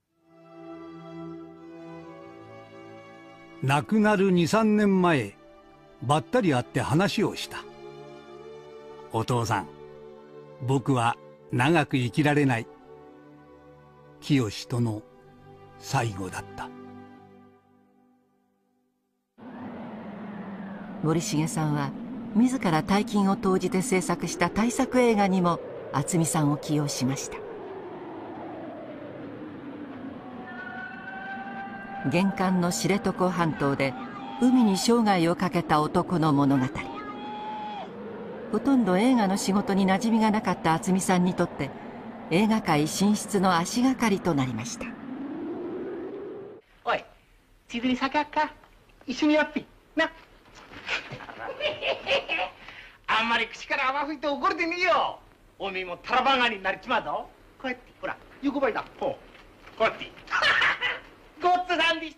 亡くなる2、3年前、ばったり会って話をした。お父さん、僕は長く生きられない。清との最後だった。 森重さんは自ら大金を投じて制作した大作映画にも渥美さんを起用しました。厳寒の知床半島で海に生涯をかけた男の物語。ほとんど映画の仕事に馴染みがなかった渥美さんにとって映画界進出の足がかりとなりました。 おい、ついでに酒あっか、一緒にやっぴな。あんまり口から泡吹いて怒るでねえよ。おめえもタラバガニになりちまうぞ。こうやってほら横ばいだ。ほう、こうやってごっつさんでした。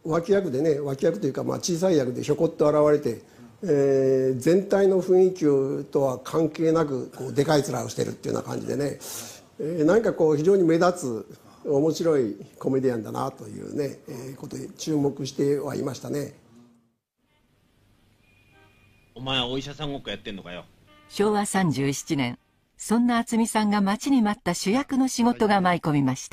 脇役でね、脇役というか小さい役でひょこっと現れて、全体の雰囲気とは関係なくでかい面をしてるっていうような感じでね、何か非常に目立つ面白いコメディアンだなというね、ことに注目してはいましたね。 お前はお医者さんごっこやってんのかよ。 昭和37年、そんな渥美さんが待ちに待った主役の仕事が舞い込みました。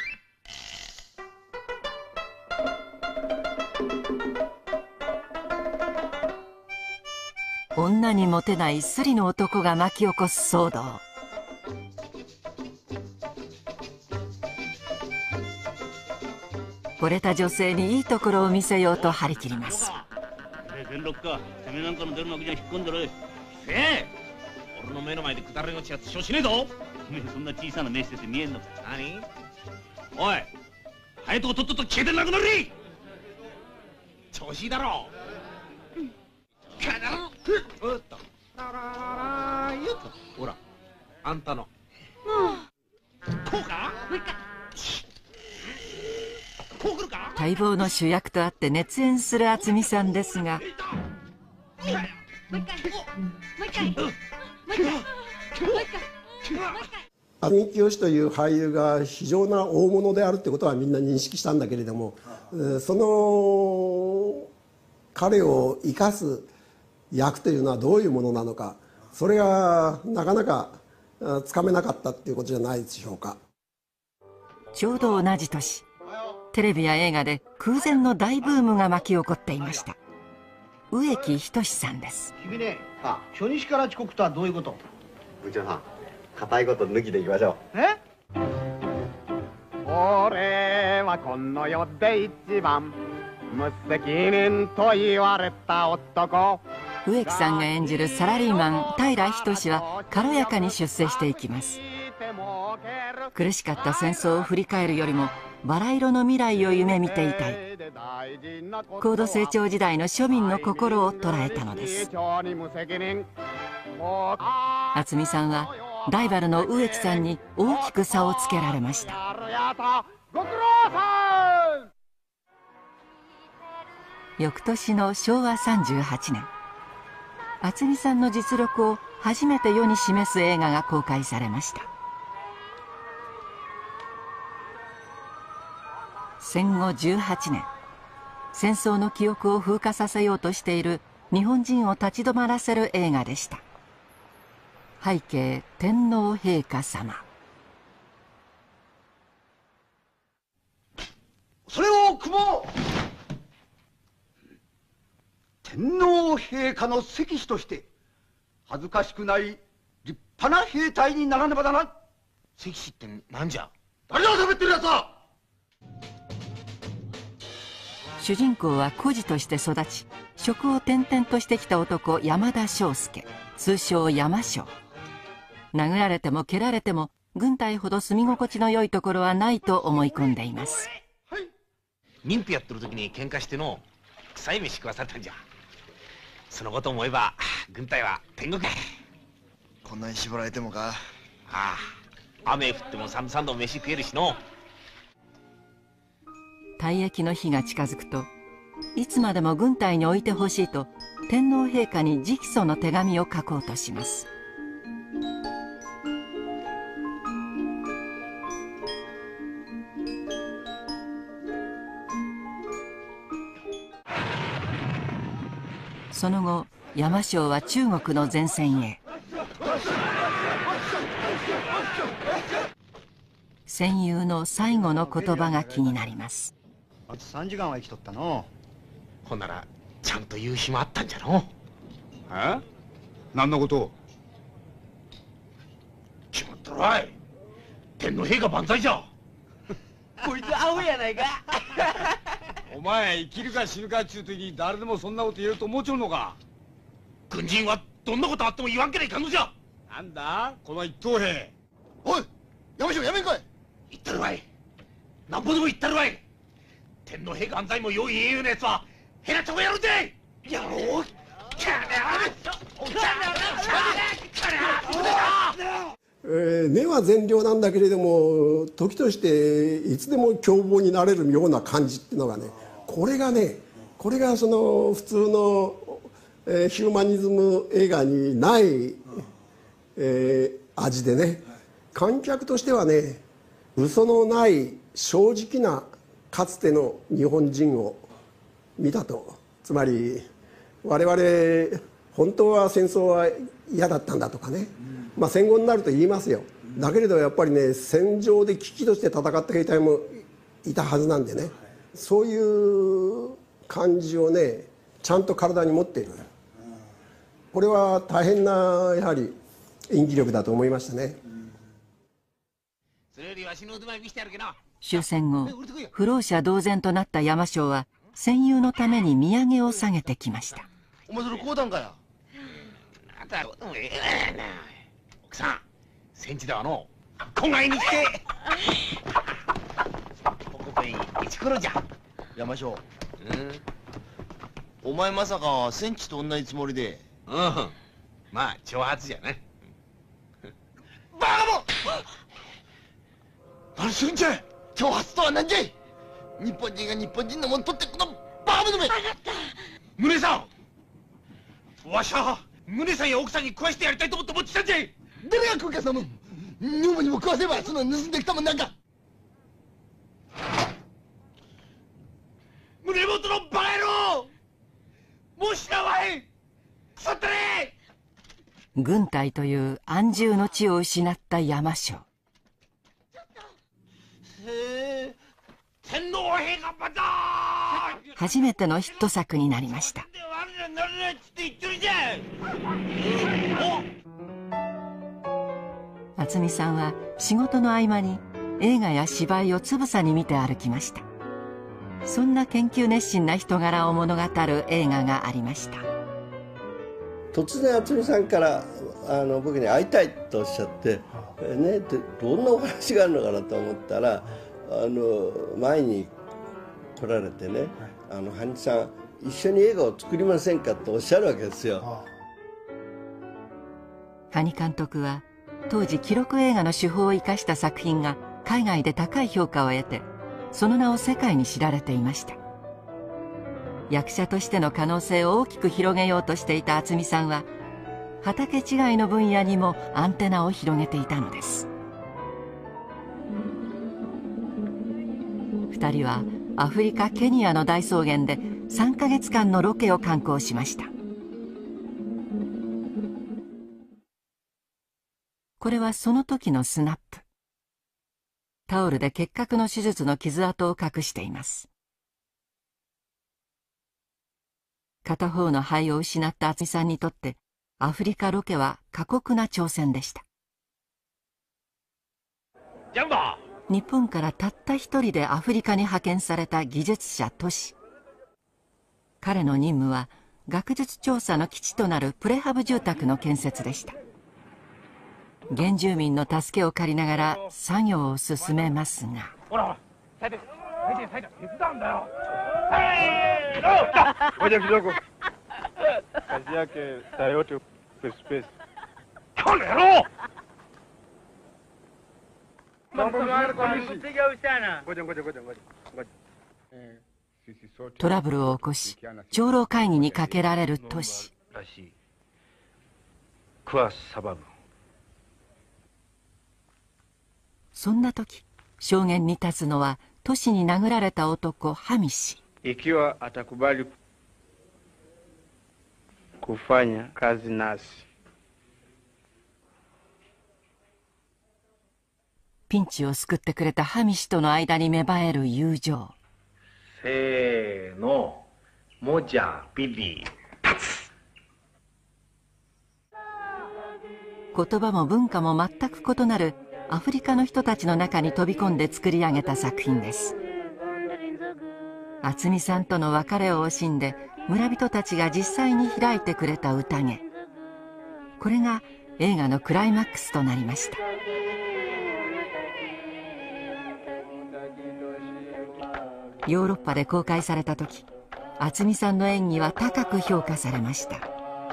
女にモテないスリの男が巻き起こす騒動。惚れた女性にいいところを見せようと張り切ります。 全力か、てめえなんかの出る幕じゃ引っ込んでろ。せえ、俺の目の前でくだらん落ちやつしょしねえぞ。そんな小さな目してて見えんのか。何？おい、早いとことっとと消えてなくなり。調子いいだろ。ほら、あんたの。こうか？もう一回。こう来るか？ 待望の主役とあって熱演する渥美さんですが。 渥美清という俳優が非常な大物であるってことはみんな認識したんだけれども、その彼を生かす役というのはどういうものなのか、それがなかなかつかめなかったっていうことじゃないでしょうか。 ちょうど同じ年、テレビや映画で空前の大ブームが巻き起こっていました。植木等さんです。 君ね、初日から遅刻とはどういうこと？ 部長さん、固いこと抜きでいきましょう。 俺はこの世で一番無責任と言われた男。 植木さんが演じるサラリーマン平仁は軽やかに出世していきます。苦しかった戦争を振り返るよりもバラ色の未来を夢見ていたい。高度成長時代の庶民の心を捉えたのです。渥美さんはライバルの植木さんに大きく差をつけられました。翌年の昭和38年、渥美さんの実力を初めて世に示す映画が公開されました。戦後18年、戦争の記憶を風化させようとしている日本人を立ち止まらせる映画でした。背景、天皇陛下様。 それを組もう。天皇陛下の跡師として恥ずかしくない立派な兵隊にならねばならん。 跡師って何じゃ？ 誰が喋ってるやつだ。 主人公は孤児として育ち、職を転々としてきた男山田翔介、通称山翔。殴られても蹴られても軍隊ほど住み心地の良いところはないと思い込んでいます。 民兵やってる時に喧嘩しての臭い飯食わされたんじゃ。そのこと思えば軍隊は天国。 こんなに絞られてもか。 ああ、雨降っても3、3度飯食えるしの。 退役の日が近づくと、いつまでも軍隊に置いてほしいと天皇陛下に直訴の手紙を書こうとします。その後、山椒は中国の前線へ。戦友の最後の言葉が気になります。 あと3時間は生きとったの。 ほんならちゃんと言う日もあったんじゃの。 え？何のことを？ 決まったらい。天皇陛下万歳じゃ。 こいつアホやないか。お前生きるか死ぬかっちゅう時に誰でもそんなこと言えると思うちょるのか。 軍人はどんなことあっても言わんけりゃいかんのじゃ。 なんだこの一等兵。 おい、やめしろ、やめんかい。 言ったるわい。なんぼでも言ったるわい。天皇陛下万歳もよい言うのやつはヘラチョコやるんで。やろう。 根は善良なんだけれども、時としていつでも凶暴になれるような感じっていうのがね、 これがその普通の、ヒューマニズム映画にない、味でね、観客としてはね、嘘のない正直なかつての日本人を見たと。つまり我々本当は戦争は嫌だったんだとかね、戦後になると言いますよ。だけれどやっぱりね、戦場で危機として戦った兵隊もいたはずなんでね、そういう感じをねちゃんと体に持っている。これは大変なやはり演技力だと思いましたね。 終戦後不老者同然となった山椒は戦友のために土産を下げてきました。 お前それこうだんかや。奥さん戦地ではのこがいに来てここべい一黒じゃ。山椒、お前まさか戦地と同じつもりで。まあ挑発じゃな。バカも何するんじゃい。挑発とは何じゃい。日本人が日本人のもん取ってこのバカめどめ。宗さん、わしは宗さんや奥さんに食わしてやりたいと思って持ってきたんじゃい。誰が食うかそのもん。女房にも食わせばその盗んできたもんなんか。宗本のバカ野郎、もう知らわい。腐ったね。 軍隊という安住の地を失った山椒。 天皇陛下バター。 初めてのヒット作になりました。渥美さんは仕事の合間に映画や芝居をつぶさに見て歩きました。そんな研究熱心な人柄を物語る映画がありました。 突然渥美さんから僕に会いたいとおっしゃってね、どんなお話があるのかなと思ったら、前に来られてね、羽生さん一緒に映画を作りませんかとおっしゃるわけですよ。 羽生監督は当時記録映画の手法を生かした作品が海外で高い評価を得て、その名を世界に知られていました。役者としての可能性を大きく広げようとしていた渥美さんは、畑違いの分野にもアンテナを広げていたのです。2人はアフリカ・ケニアの大草原で3ヶ月間のロケを敢行しました。これはその時のスナップ。タオルで結核の手術の傷跡を隠しています。片方の肺を失った渥美さんにとってアフリカロケは過酷な挑戦でした。日本からたった一人でアフリカに派遣された技術者トシ。彼の任務は学術調査の基地となるプレハブ住宅の建設でした。原住民の助けを借りながら作業を進めますが、 ほら手伝うんだよ。 Ngoja kidogo. Kazi yake saa yote pesi. Kolero! Ngoja. トラブルを起こし長老会議にかけられるトシ。そんな時証言に立つのはトシに殴られた男ハミシ。 Ikiwa atakubali kufanya kazi nasi. ピンチを救ってくれたハミシとの間に芽生える友情。 せーの、もじゃビビ立つ。 言葉も文化も全く異なるアフリカの人たちの中に飛び込んで作り上げた作品です。渥美さんとの別れを惜しんで村人たちが実際に開いてくれた宴。これが映画のクライマックスとなりました。ヨーロッパで公開された時、渥美さんの演技は高く評価されました。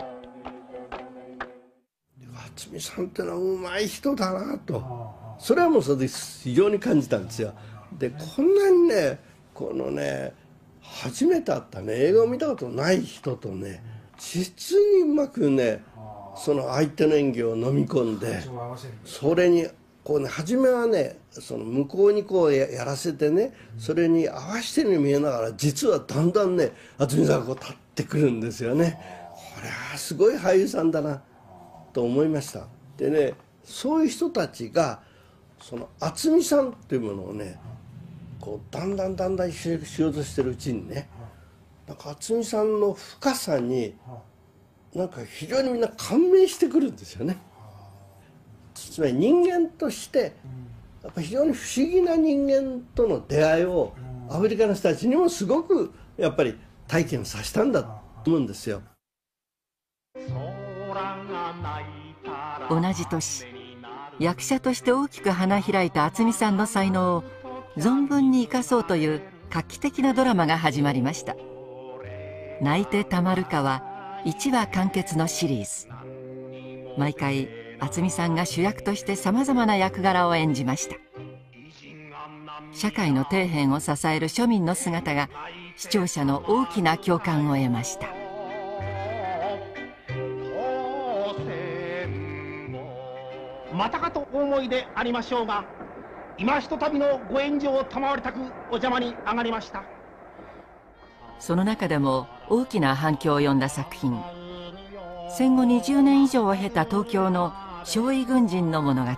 渥美さんってのはうまい人だなと、それはもうそれで非常に感じたんですよ。でこんなにねこのね初めて会ったね、映画を見たことない人とね、実にうまくね、その相手の演技を飲み込んで、それにこうね、初めはね、その向こうにこう やらせてね、それに合わせてるように見えながら、実はだんだんね、渥美さんがこう立ってくるんですよね。これはすごい俳優さんだなと思いました。でね、そういう人たちがその渥美さんっていうものをね、こうだんだんしようとしてるうちにね、なんか渥美さんの深さになんか非常にみんな感銘してくるんですよね。つまり人間としてやっぱ非常に不思議な人間との出会いをアフリカの人たちにもすごくやっぱり体験させたんだと思うんですよ。 同じ年、役者として大きく花開いた渥美さんの才能を存分に生かそうという画期的なドラマが始まりました。泣いてたまるかは1話完結のシリーズ。毎回渥美さんが主役としてさまざまな役柄を演じました。社会の底辺を支える庶民の姿が視聴者の大きな共感を得ました。 またかとお思いでありましょうが、今ひとたびのご援助を賜りたくお邪魔に上がりました。 その中でも大きな反響を呼んだ作品、戦後20年以上を経た東京の傷痍軍人の物語。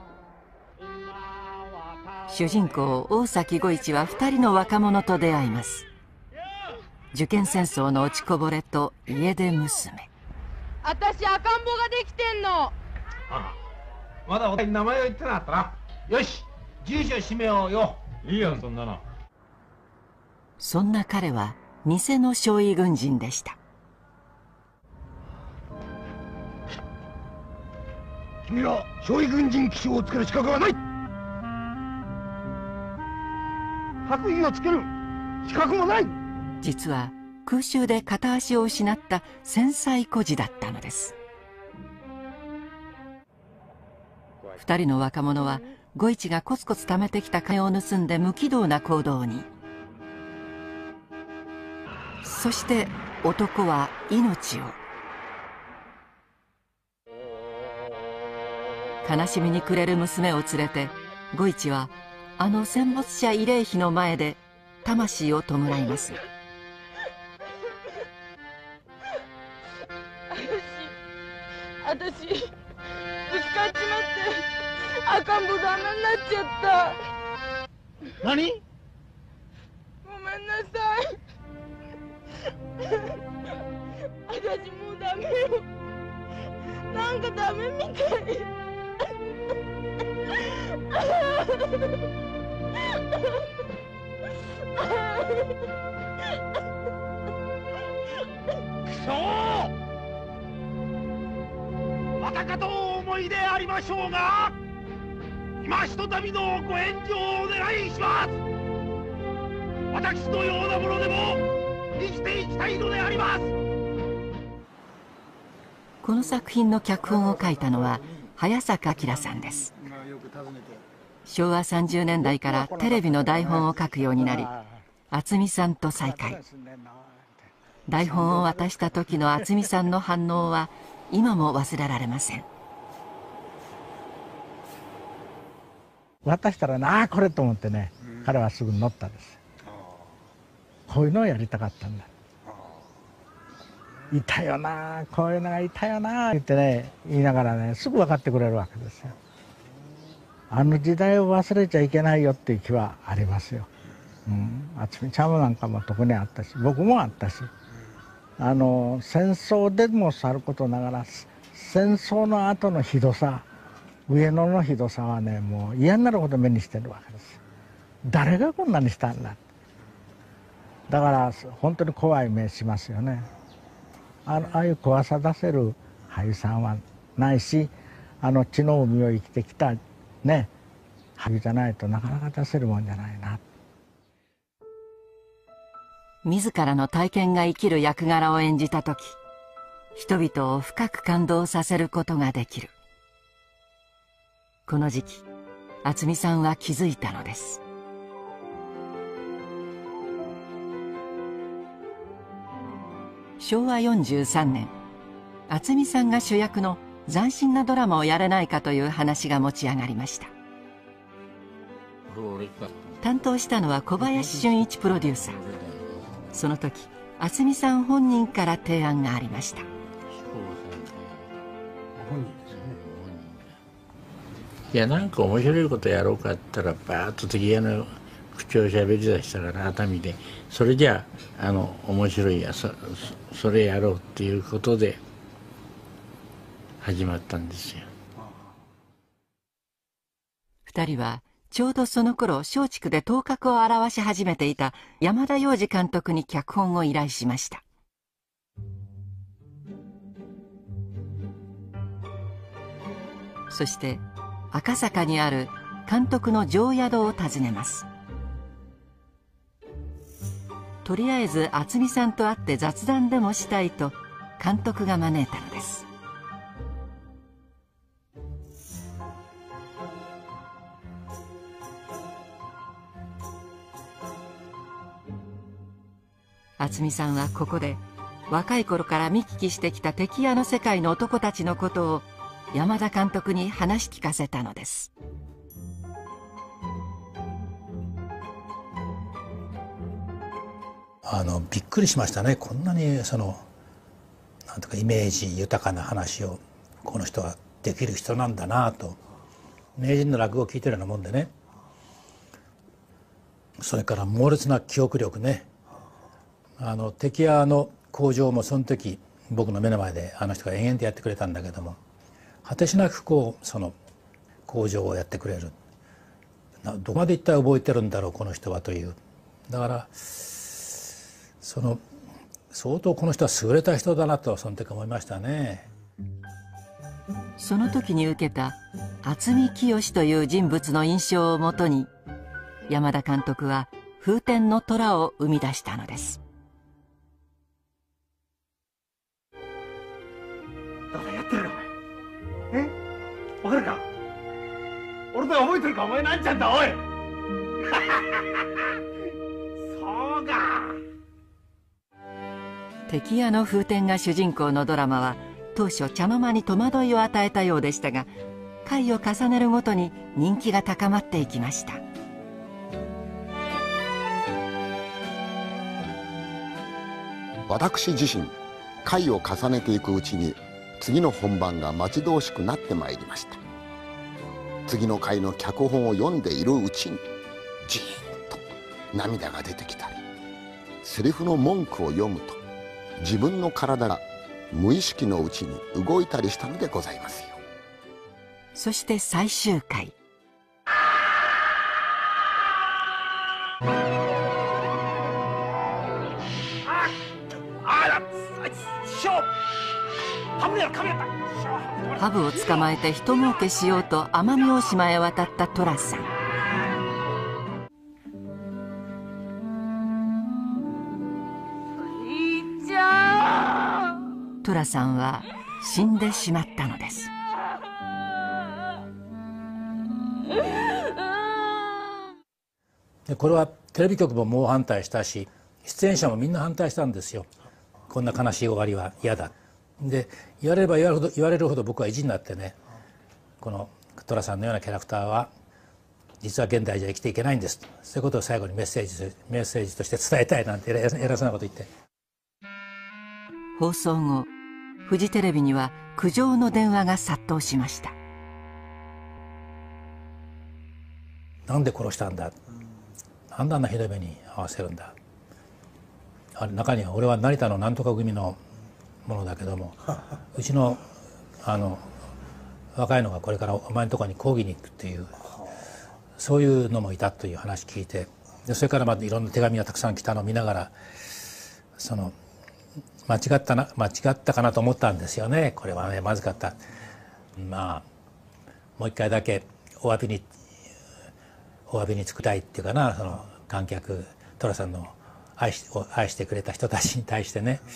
主人公大崎吾一は2人の若者と出会います。受験戦争の落ちこぼれと家出娘。 私赤ん坊ができてんの。 ああ、まだお互い名前を言ってなかったな。よし、住所閉めようよ。いいよ、そんなの。 そんな彼は偽の傷痍軍人でした。 君は傷痍軍人記章をつける資格はない。白衣をつける資格もない。 実は空襲で片足を失った戦災孤児だったのです。2人の若者は吾一がコツコツ貯めてきた金を盗んで無軌道な行動に。そして男は命を。悲しみに暮れる娘を連れて吾一はあの戦没者慰霊碑の前で魂を弔います。 私ぶつかっちまって赤ん坊旦那になっちゃった。 何？ ごめんなさい。私もうダメよ。なんかダメみたい。 そう、またかとお思いでありましょうが、今ひとたびのご援助をお願いします。私のようなものでも生きていきたいのであります。 この作品の脚本を書いたのは早坂明さんです。昭和30年代からテレビの台本を書くようになり、渥美さんと再会。台本を渡した時の渥美さんの反応は今も忘れられません。 渡したらなあこれと思ってね、彼はすぐ乗ったんです。こういうのをやりたかったんだ。いたよな、こういうのがいたよな言ってね、言いながらね、すぐ分かってくれるわけですよ。あの時代を忘れちゃいけないよっていう気はありますよ。渥美ちゃんなんかも特にあったし、僕もあったし、戦争でもさることながら戦争の後のひどさ、上野のひどさはね、もう嫌になるほど目にしてるわけです。誰がこんなにしたんだ。だから本当に怖い目しますよね。ああいう怖さ出せる俳優さんはないし、血の海を生きてきたね俳優じゃないとなかなか出せるもんじゃないな。 自らの体験が生きる役柄を演じた時、人々を深く感動させることができる。この時期、渥美さんは気づいたのです。 昭和43年渥美さんが主役の斬新なドラマをやれないかという話が持ち上がりました。担当したのは小林俊一プロデューサー。その時渥美さん本人から提案がありました。 いや、なんか面白いことやろうかって言ったらバーッと敵屋の口調喋りだしたから熱海で、それじゃあ面白いや、それやろうっていうことで始まったんですよ。 2人はちょうどその頃松竹で頭角を現し始めていた山田洋次監督に脚本を依頼しました。そして赤坂にある監督の定宿を訪ねます。とりあえず渥美さんと会って雑談でもしたいと監督が招いたのです。渥美さんはここで若い頃から見聞きしてきた敵屋の世界の男たちのことを山田監督に話し聞かせたのです。 びっくりしましたね。こんなになんとかイメージ豊かな話をこの人はできる人なんだなと。名人の落語を聞いてるようなもんでね。それから猛烈な記憶力ね。敵屋の口上もその時僕の目の前であの人が延々とやってくれたんだけども、果てしなくその口上をやってくれる。どこまで一体覚えてるんだろうこの人はという。だから相当この人は優れた人だなとその時思いましたね。 その時に受けた渥美清という人物の印象をもとに山田監督は風天の虎を生み出したのです。 だからやってるかお前。わかるか。俺と覚えてるかお前。なんちゃんだおい。そうか。 敵屋の風天が主人公のドラマは当初茶の間に戸惑いを与えたようでしたが、回を重ねるごとに人気が高まっていきました。 私自身回を重ねていくうちに次の本番が待ち遠しくなってまいりました。次の回の脚本を読んでいるうちにじーっと涙が出てきたり、セリフの文句を読むと自分の体が無意識のうちに動いたりしたのでございますよ。 そして最終回。ハブを捕まえて人儲けしようと奄美大島へ渡った寅さん。寅さんは死んでしまったのです。 でこれはテレビ局も猛反対したし、出演者もみんな反対したんですよ。こんな悲しい終わりは嫌だ。で言われれば言われるほど僕は意地になってね、この寅さんのようなキャラクターは実は現代じゃ生きていけないんです、そういうことを最後にメッセージとして伝えたいなんて偉そうなこと言って。 放送後フジテレビには苦情の電話が殺到しました。 なんで殺したんだ、なんであんなひどい目に遭わせるんだ、中には俺は成田のなんとか組のものだけどもうちの若いのがこれからお前のところに抗議に行くっていう、そういうのもいたという話聞いて、でそれからいろんな手紙がたくさん来たのを見ながら、間違ったかなと思ったんですよね。これはねまずかった。まあもう一回だけお詫びに尽くたいっていうかな、観客寅さんの愛してくれた人たちに対してね。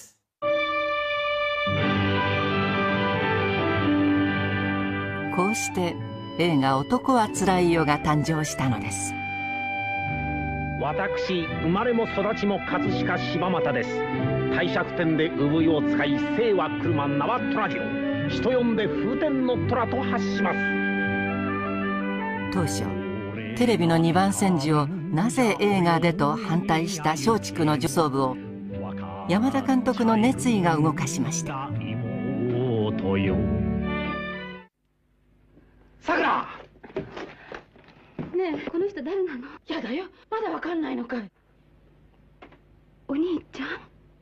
こうして映画「男はつらいよ」が誕生したのです。 私生まれも育ちも葛飾柴又です。帝釈天で産湯を使い姓は車名は虎次郎、人呼んで風天の虎と発します。 当初テレビの2番煎じをなぜ映画でと反対した松竹の上層部を山田監督の熱意が動かしました。 さくら、 ねえ、この人誰なの？やだよ、まだわかんないのかい。お兄ちゃん？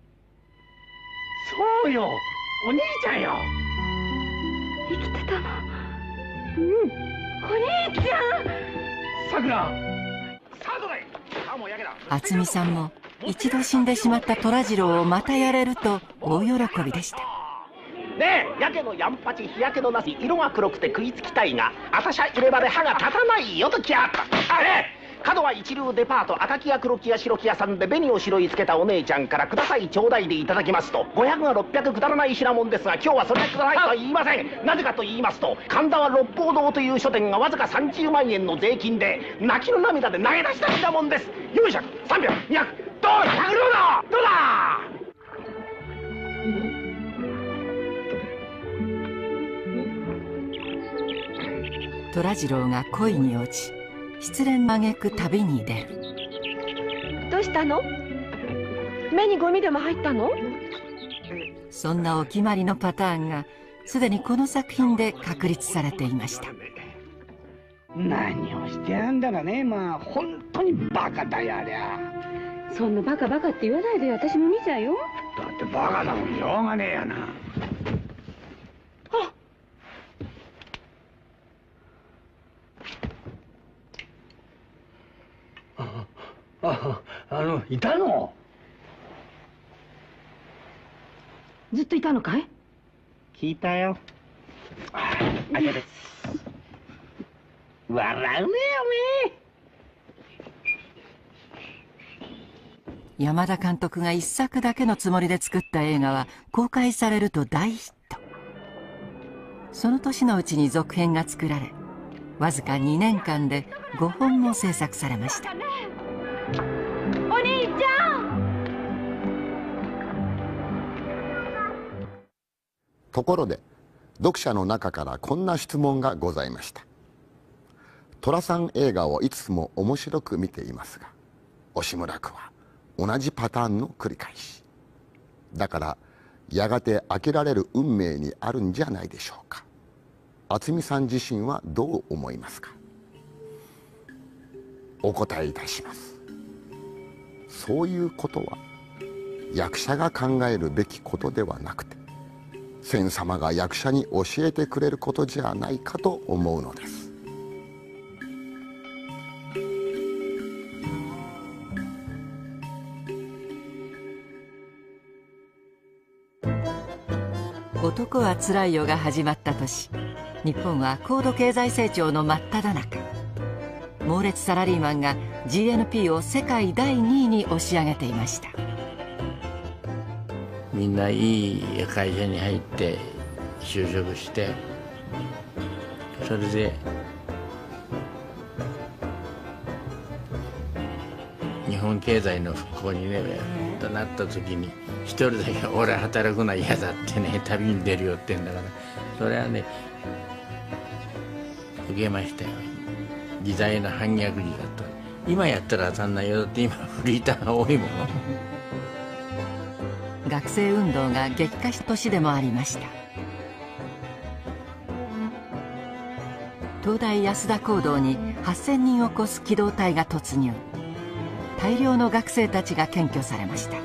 そうよ、お兄ちゃんよ。 生きてたの？うん、お兄ちゃん。 さくら、さあどれ。あ、もうやけだ。 渥美さんも一度死んでしまった虎次郎をまたやれると大喜びでした。 ねえ、やけのやんぱち日焼けのなし、色が黒くて食いつきたいが、あたしゃ入れ歯で歯が立たないよときゃった。あれ、角は一流デパート赤木屋黒木屋白木屋さんで紅を白いつけたお姉ちゃんからくださいちょうだいでいただきますと、500が600くだらない品物ですが、今日はそれはくださいとは言いません。なぜかと言いますと、神田は六方堂という書店がわずか30万円の税金で泣きの涙で投げ出した品物です。400、300、200、どうだ、100両だ、どうだ。 虎次郎が恋に落ち、失恋挙句旅に出る。 どうしたの？目にゴミでも入ったの？ そんなお決まりのパターンがすでにこの作品で確立されていました。 何をしてやんだかね、まあ本当にバカだよありゃ。 そんなバカバカって言わないでよ、私も見ちゃうよ。 だってバカなもんしょうがねえやな。いたの？ ずっといたのかい？ 聞いたよ。あげる。笑うねよね。 山田監督が一作だけのつもりで作った映画は公開されると大ヒット。その年のうちに続編が作られ、わずか2年間で5本も制作されました。 お兄ちゃん。 ところで読者の中からこんな質問がございました。寅さん映画をいつも面白く見ていますが、押村区は同じパターンの繰り返しだから、やがて飽きられる運命にあるんじゃないでしょうか。渥美さん自身はどう思いますか。お答えいたします。そういうことは役者が考えるべきことではなくて、先様が役者に教えてくれることじゃないかと思うのです。 男はつらいよが始まった年、日本は高度経済成長の真っ只中。猛烈サラリーマンが GNP を世界第2位に押し上げていました。 みんないい会社に入って就職して、それで日本経済の復興にねとなった時に、一人だけ俺働くのは嫌だってね、旅に出るよってんだから、それはね受けましたよ。時代の反逆時だと。今やったら当たんないよ。だって今フリーターが多いもの。 学生運動が激化した年でもありました。東大安田講堂に8000人を超す機動隊が突入。大量の学生たちが検挙されました。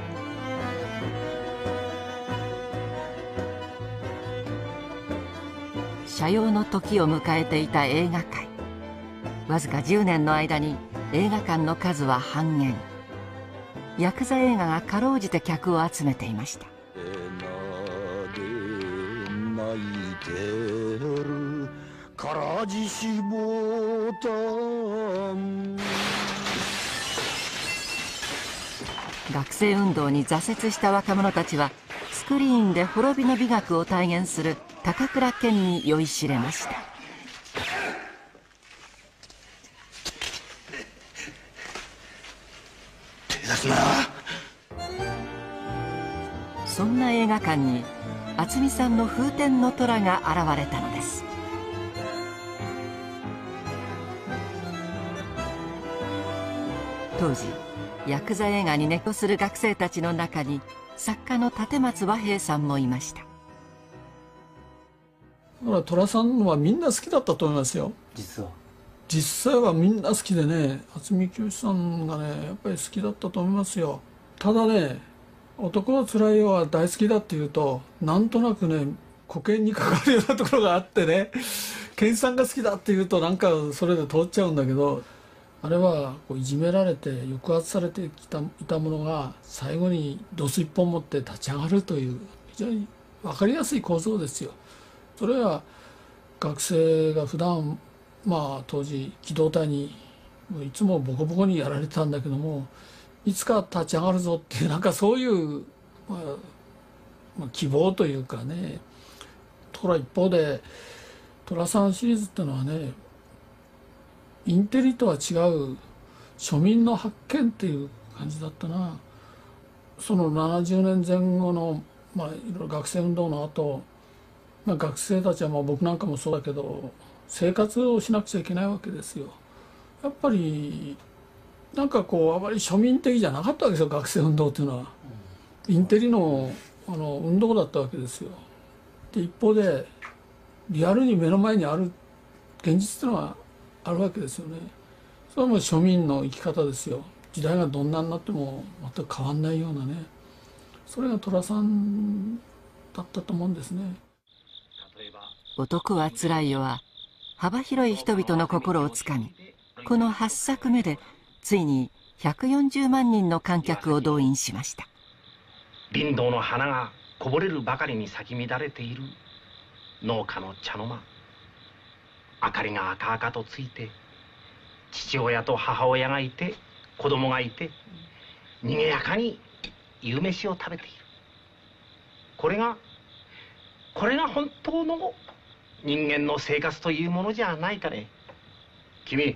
斜陽の時を迎えていた映画界。わずか10年の間に映画館の数は半減。ヤクザ映画がかろうじて客を集めていました。学生運動に挫折した若者たちはスクリーンで滅びの美学を体現する高倉健に酔いしれました。 出すな。 そんな映画館に渥美さんの風天の虎が現れたのです。当時ヤクザ映画に熱狂する学生たちの中に作家の立松和平さんもいました。 だから寅さんはみんな好きだったと思いますよ。実際はみんな好きでね、渥美清さんがねやっぱり好きだったと思いますよ。ただね、男はつらいよは大好きだっていうとなんとなくね保険にかかるようなところがあってね、健さんが好きだっていうとなんかそれで通っちゃうんだけど、あれはこういじめられて抑圧されていたものが最後にドス一本持って立ち上がるという非常に分かりやすい構造ですよ。それは学生が普段当時機動隊にいつもボコボコにやられてたんだけども、いつか立ち上がるぞっていうなんかそういう、希望というかね。ところが一方で寅さんシリーズっていうのはね、インテリとは違う庶民の発見っていう感じだったな。その70年前後の、いろいろ学生運動の後、学生たちは僕なんかもそうだけど生活をしなくちゃいけないわけですよ。やっぱりなんかこうあまり庶民的じゃなかったわけですよ、学生運動っていうのは。インテリの運動だったわけですよ。で一方でリアルに目の前にある現実っていうのはあるわけですよね。それはもう庶民の生き方ですよ。時代がどんなになっても全く変わんないようなね、それが寅さんだったと思うんですね。 男はつらいよは幅広い人々の心をつかみ、この8作目でついに140万人の観客を動員しました。 林道の花がこぼれるばかりに咲き乱れている農家の茶の間。明かりが赤々とついて、父親と母親がいて子供がいて、にぎやかに夕飯を食べている。これが本当の人間の生活というものじゃないかね。君。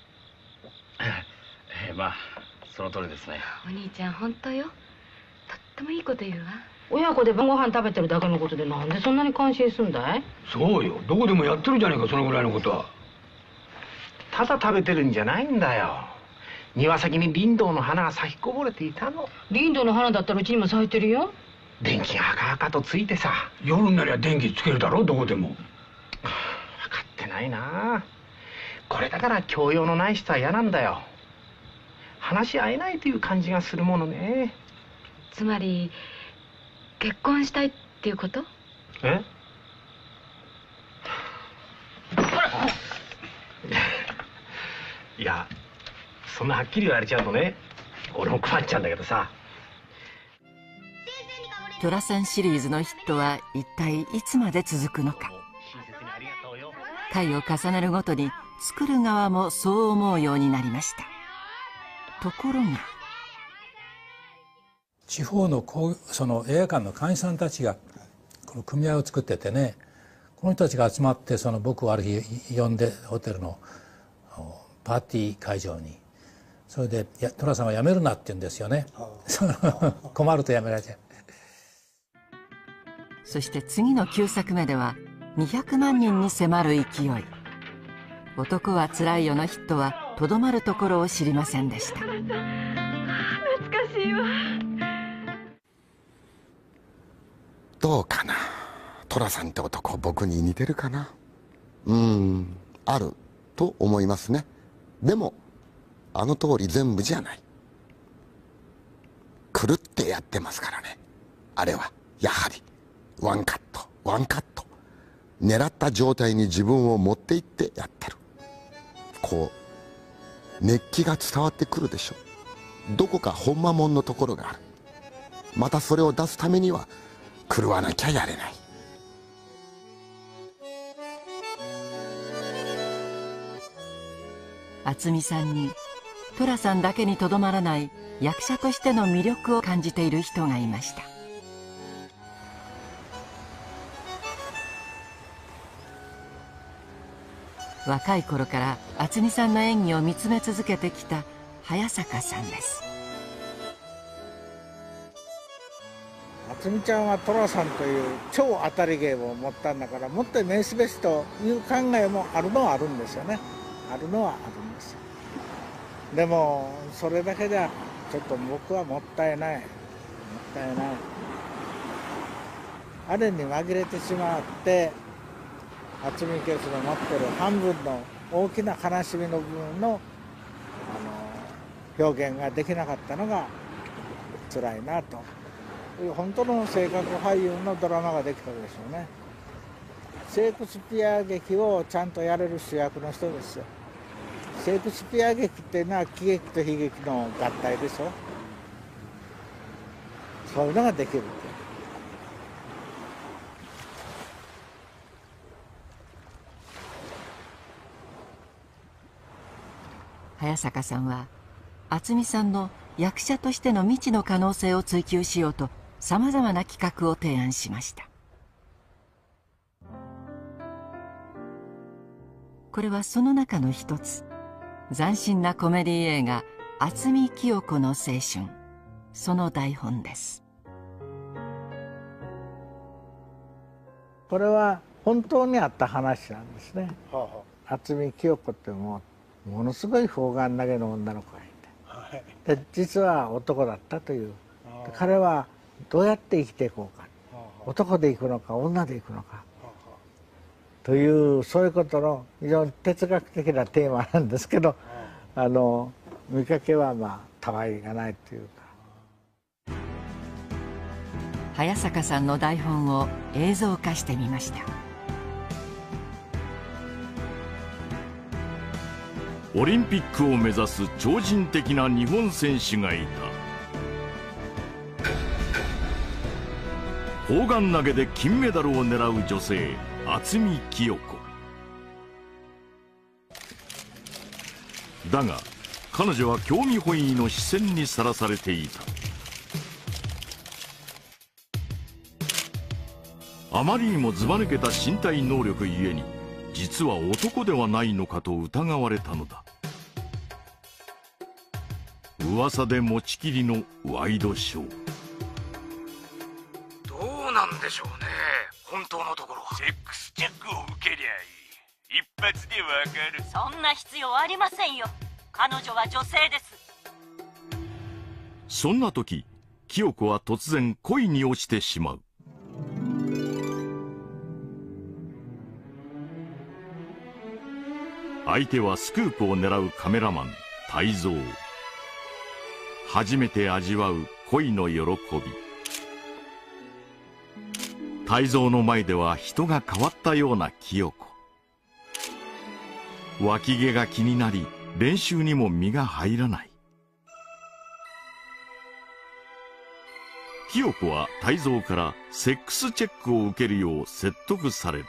その通りですね。 お兄ちゃん本当よ、とってもいいこと言うわ。親子で晩ご飯食べてるだけのことでなんでそんなに感心するんだい？ そうよ、どこでもやってるじゃねえか、そのぐらいのことは。 ただ食べてるんじゃないんだよ。庭先に林道の花が咲きこぼれていたの。 林道の花だったらうちにも咲いてるよ。 電気が赤々とついてさ。 夜になりゃ電気つけるだろ、どこでも。 分かってないな。これだから教養のない人は嫌なんだよ。話し合えないという感じがするものね。 つまり結婚したいっていうこと？ え？いや、そんなはっきり言われちゃうとね、俺も困っちゃうんだけどさ。 寅さんシリーズのヒットは一体いつまで続くのか。回を重ねるごとに作る側もそう思うようになりました。ところが地方のその映画館の会員さんたちがこの組合を作っててね、この人たちが集まって僕をある日呼んでホテルのパーティー会場に、それで「寅さんは辞めるな」って言うんですよね。困ると辞められちゃう。 そして次の9作目では200万人に迫る勢い。男はつらいよのヒットはとどまるところを知りませんでした。 懐かしいわ。 どうかな、寅さんって男僕に似てるかな。あると思いますね。でもあの通り全部じゃない。狂ってやってますからね。あれはやはりワンカットワンカット、狙った状態に自分を持っていってやってる。こう熱気が伝わってくるでしょ。どこかほんまもんのところがある。またそれを出すためには狂わなきゃやれない。 渥美さんに寅さんだけにとどまらない役者としての魅力を感じている人がいました。若い頃から渥美さんの演技を見つめ続けてきた早坂さんです。 渥美ちゃんは寅さんという超当たり芸を持ったんだから、もっと名すべしという考えもあるのはあるんですよね。あるのはあるんですよ。でもそれだけじゃちょっと僕はもったいない、もったいない。あれに紛れてしまって、渥美清の持ってる半分の大きな悲しみの部分の表現ができなかったのが辛いなと。本当の性格俳優のドラマができたでしょうね。シェイクスピア劇をちゃんとやれる主役の人ですよ。シェイクスピア劇っていうのは喜劇と悲劇の合体でしょ。そういうのができる。 早坂さんは渥美さんの役者としての未知の可能性を追求しようとさまざまな企画を提案しました。これはその中の一つ、斬新なコメディ映画「渥美清子の青春」、その台本です。 これは本当にあった話なんですね。渥美清子ってものすごい砲丸投げの女の子がいて、で実は男だったという。彼はどうやって生きていこうか、男で行くのか女で行くのかという、そういうことの非常に哲学的なテーマなんですけど、見かけはたわいがないというか。 早坂さんの台本を映像化してみました。 オリンピックを目指す超人的な日本選手がいた。砲丸投げで金メダルを狙う女性、渥美清子。だが彼女は興味本位の視線にさらされていた。あまりにもずば抜けた身体能力ゆえに、実は男ではないのかと疑われたのだ。噂で持ちきりのワイドショー。 どうなんでしょうね、本当のところは。セックスチェックを受けりゃいい。一発でわかる。 そんな必要ありませんよ。彼女は女性です。 そんな時、清子は突然恋に落ちてしまう。相手はスクープを狙うカメラマン泰造。初めて味わう恋の喜び。泰造の前では人が変わったような清子。脇毛が気になり、練習にも身が入らない。清子は泰造からセックスチェックを受けるよう説得される。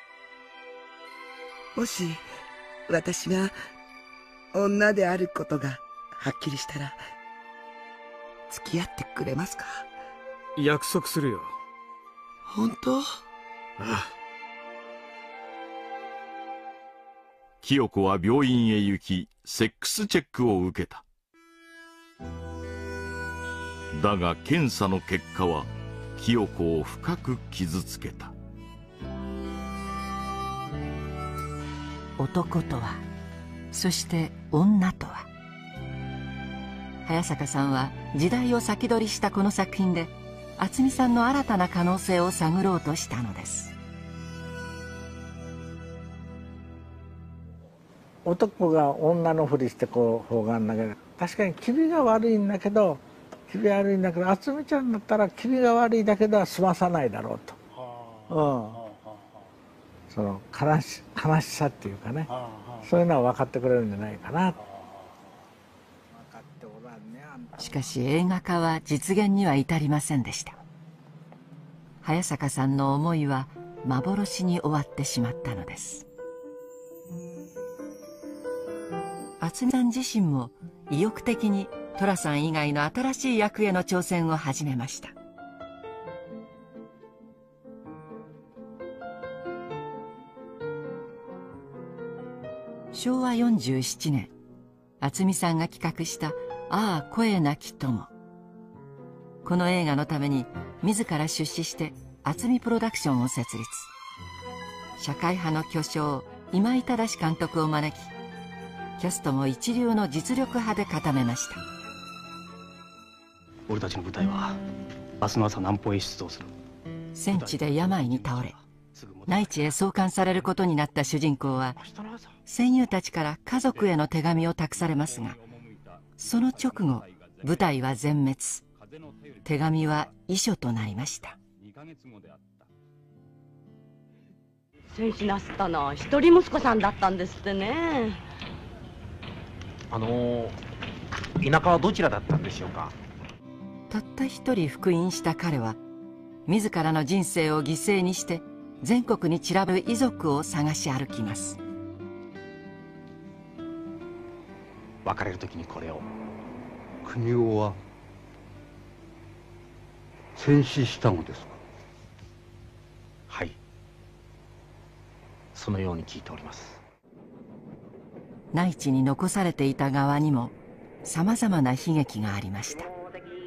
もし私が女であることがはっきりしたら付き合ってくれますか？ 約束するよ。 本当？ああ。清子は病院へ行き、セックスチェックを受けた。だが検査の結果は清子を深く傷つけた。 男とは、そして女とは。早坂さんは時代を先取りしたこの作品で渥美さんの新たな可能性を探ろうとしたのです。 男が女のふりしてこう砲丸投げる。確かに気味が悪いんだけど、渥美ちゃんだったら気味が悪いだけでは済まさないだろうと。その悲しさっていうかね、そういうのは分かってくれるんじゃないかな。 しかし映画化は実現には至りませんでした。早坂さんの思いは幻に終わってしまったのです。渥美さん自身も意欲的に寅さん以外の新しい役への挑戦を始めました。昭和47年、渥美さんが企画した「ああ声なき友」。 この映画のために自ら出資して渥美プロダクションを設立。社会派の巨匠今井正監督を招き、キャストも一流の実力派で固めました。 俺たちの部隊は明日の朝南方へ出動する。 戦地で病に倒れ内地へ送還されることになった主人公は、戦友たちから家族への手紙を託されますが、その直後部隊は全滅。手紙は遺書となりました。 戦死なすったのは一人息子さんだったんですってね。 田舎はどちらだったんでしょうか。 たった一人復員した彼は、自らの人生を犠牲にして全国に散らぶ遺族を探し歩きます。 別れる時にこれを。 国夫は戦死したのですか。 はい、そのように聞いております。 内地に残されていた側にもさまざまな悲劇がありました。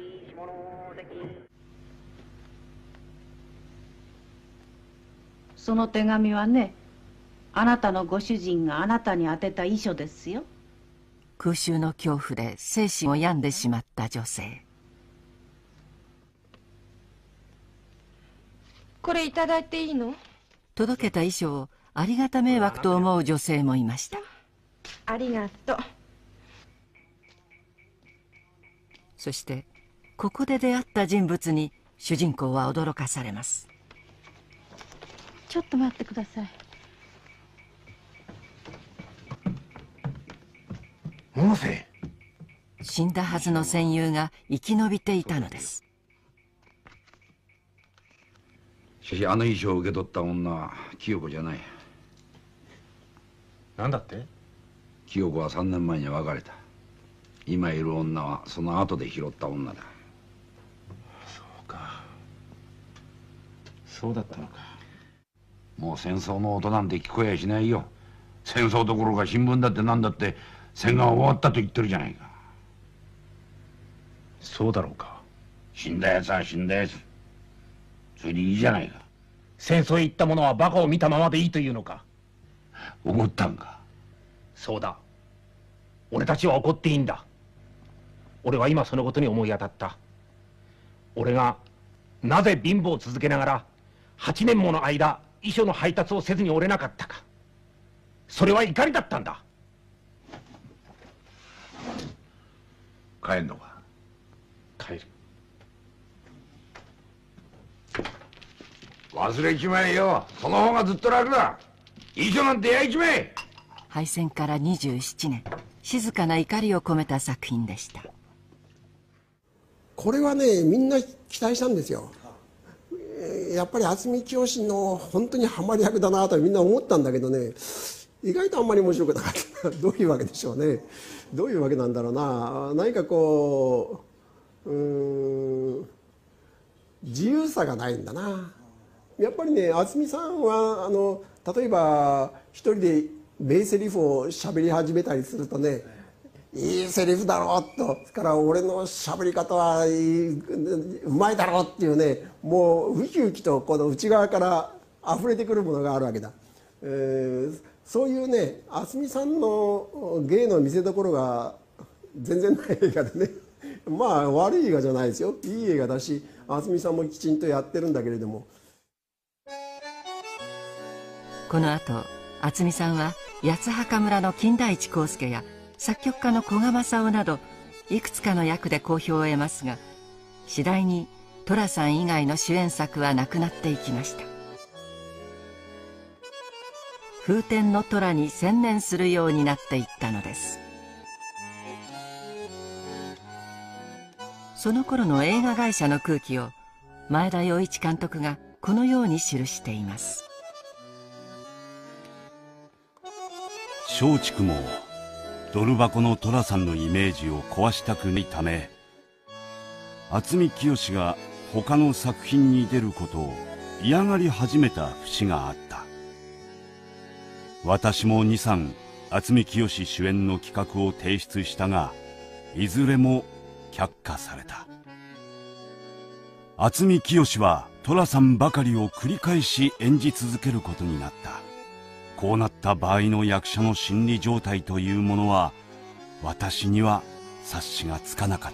その手紙はね、あなたのご主人があなたに宛てた遺書ですよ。 空襲の恐怖で精神を病んでしまった女性。 これいただいていいの？ 届けた遺書をありがた迷惑と思う女性もいました。 ありがとう。 そしてここで出会った人物に主人公は驚かされます。 ちょっと待ってください。 百瀬。 死んだはずの戦友が生き延びていたのです。 しかしあの遺書を受け取った女は清子じゃない。 何だって？ 清子は3年前に別れた。今いる女はその後で拾った女だ。 そうか、そうだったのか。 もう戦争の音なんて聞こえやしないよ。戦争どころか新聞だって何だって戦が終わったと言ってるじゃないか。 そうだろうか。 死んだやつは死んだやつ、それでいいじゃないか。 戦争へ行った者はバカを見たままでいいというのか。 怒ったんか。 そうだ、俺たちは怒っていいんだ。俺は今そのことに思い当たった。俺がなぜ貧乏を続けながら8年もの間遺書の配達をせずにおれなかったか。それは怒りだったんだ。 帰んのか。 帰る。 忘れちまえよ。その方がずっと楽だ。遺書なんて焼いちまえ。 敗戦から27年、静かな怒りを込めた作品でした。 これはね、みんな期待したんですよ。やっぱり渥美清の本当にハマり役だなとみんな思ったんだけどね、意外とあんまり面白くなかったどういうわけでしょうね。どういうわけなんだろうな。何かこう自由さがないんだな。やっぱりね、渥美さんは例えば一人で名セリフを喋り始めたりするとね、いいセリフだろうと、それから俺の喋り方はうまいだろうっていうね、もうウキウキとこの内側から溢れてくるものがあるわけだ。そういうね、渥美さんの芸の見せ所が全然ない映画でねまあ悪い映画じゃないですよ、いい映画だし、渥美さんもきちんとやってるんだけれども。 この後渥美さんは八つ墓村の金田一耕助や作曲家の古賀正夫などいくつかの役で好評を得ますが、次第に寅さん以外の主演作はなくなっていきました。風天の寅に専念するようになっていったのです。その頃の映画会社の空気を前田洋一監督がこのように記しています。 松竹もドル箱の寅さんのイメージを壊したくないため、渥美清が他の作品に出ることを嫌がり始めた節があった。私も23渥美清主演の企画を提出したが、いずれも却下された。 渥美清は寅さんばかりを繰り返し演じ続けることになった。こうなった場合の役者の心理状態というものは私には察しがつかなかった。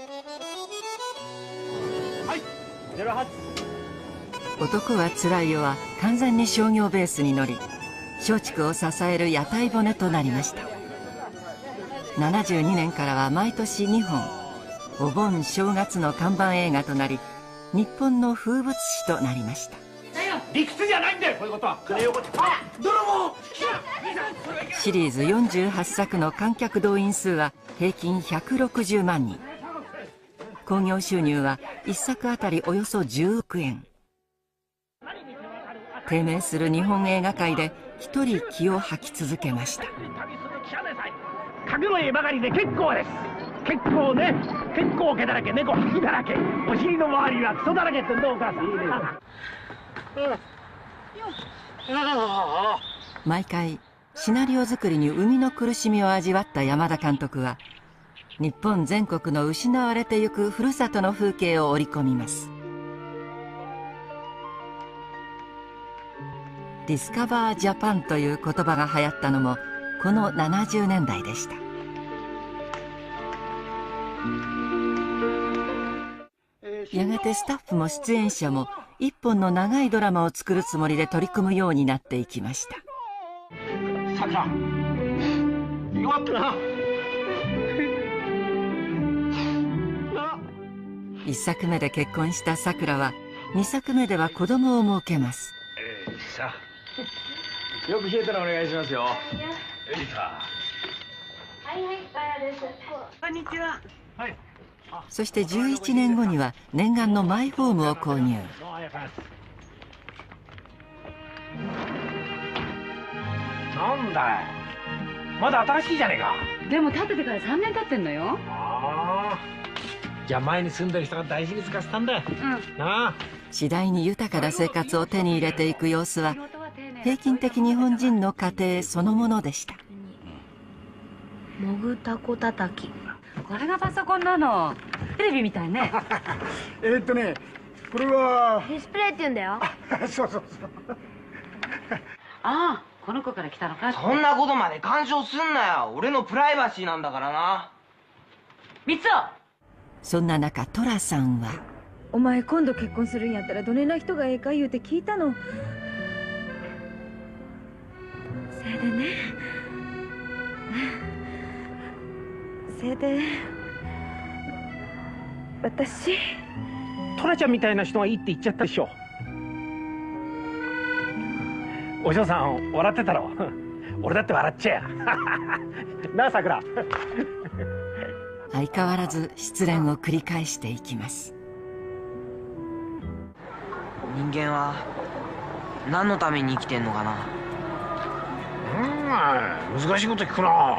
男はつらいよは完全に商業ベースに乗り、松竹を支える屋台骨となりました。72年からは毎年2本、お盆正月の看板映画となり、日本の風物詩となりました。 理屈じゃないんだよ、こういうことは。泥棒！ シリーズ48作の観客動員数は平均160万人。興行収入は1作あたりおよそ10億円。低迷する日本映画界で一人気を吐き続けました。 影の絵ばかりで結構です。結構ね、結構毛だらけ、猫吐きだらけ、お尻の周りはクソだらけってどうかさ。 毎回シナリオ作りに生みの苦しみを味わった山田監督は、日本全国の失われてゆくふるさとの風景を織り込みます。ディスカバージャパンという言葉が流行ったのもこの70年代でした。やがてスタッフも出演者も一本の長いドラマを作るつもりで取り組むようになっていきました。 さくら、よかったな。 1作目で結婚したさくらは2作目では子供を設けます。 さあ、よく冷えたらお願いしますよ。 こんにちは。 はい。 そして11年後には念願のマイホームを購入。 なんだい、まだ新しいじゃねえか。 でも建ててから3年経ってんのよ。 ああ、じゃあ前に住んでる人が大事に使ってたんだよ。なあ。 次第に豊かな生活を手に入れていく様子は平均的日本人の家庭そのものでした。 もぐたこたたき、これがパソコンなの。テレビみたいね。 これはディスプレイって言うんだよ。 そうそうそう。 ああ、この子から来たのか。 そんなことまで干渉すんなよ。俺のプライバシーなんだからな。 三つそんな中寅さんは、 お前今度結婚するんやったらどねな人がええか言うて聞いたの。せいでね、せいで私トラちゃんみたいな人がいいって言っちゃったでしょ。お嬢さん笑ってたろ。俺だって笑っちゃや。なあさくら。 相変わらず失恋を繰り返していきます。 人間は何のために生きてんのかな。 難しいこと聞くな。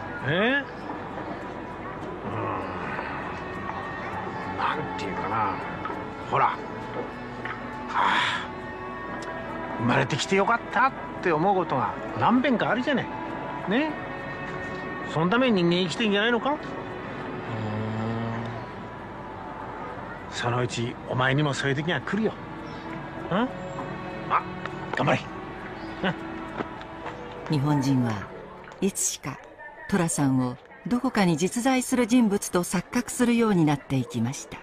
なんていうかな、ほら、生まれてきてよかったって思うことが何遍かあるじゃねえ。ね、そのために人間生きてんじゃないのか。そのうちお前にもそういう時が来るよ。あ、頑張れ。 日本人はいつしか寅さんをどこかに実在する人物と錯覚するようになっていきました。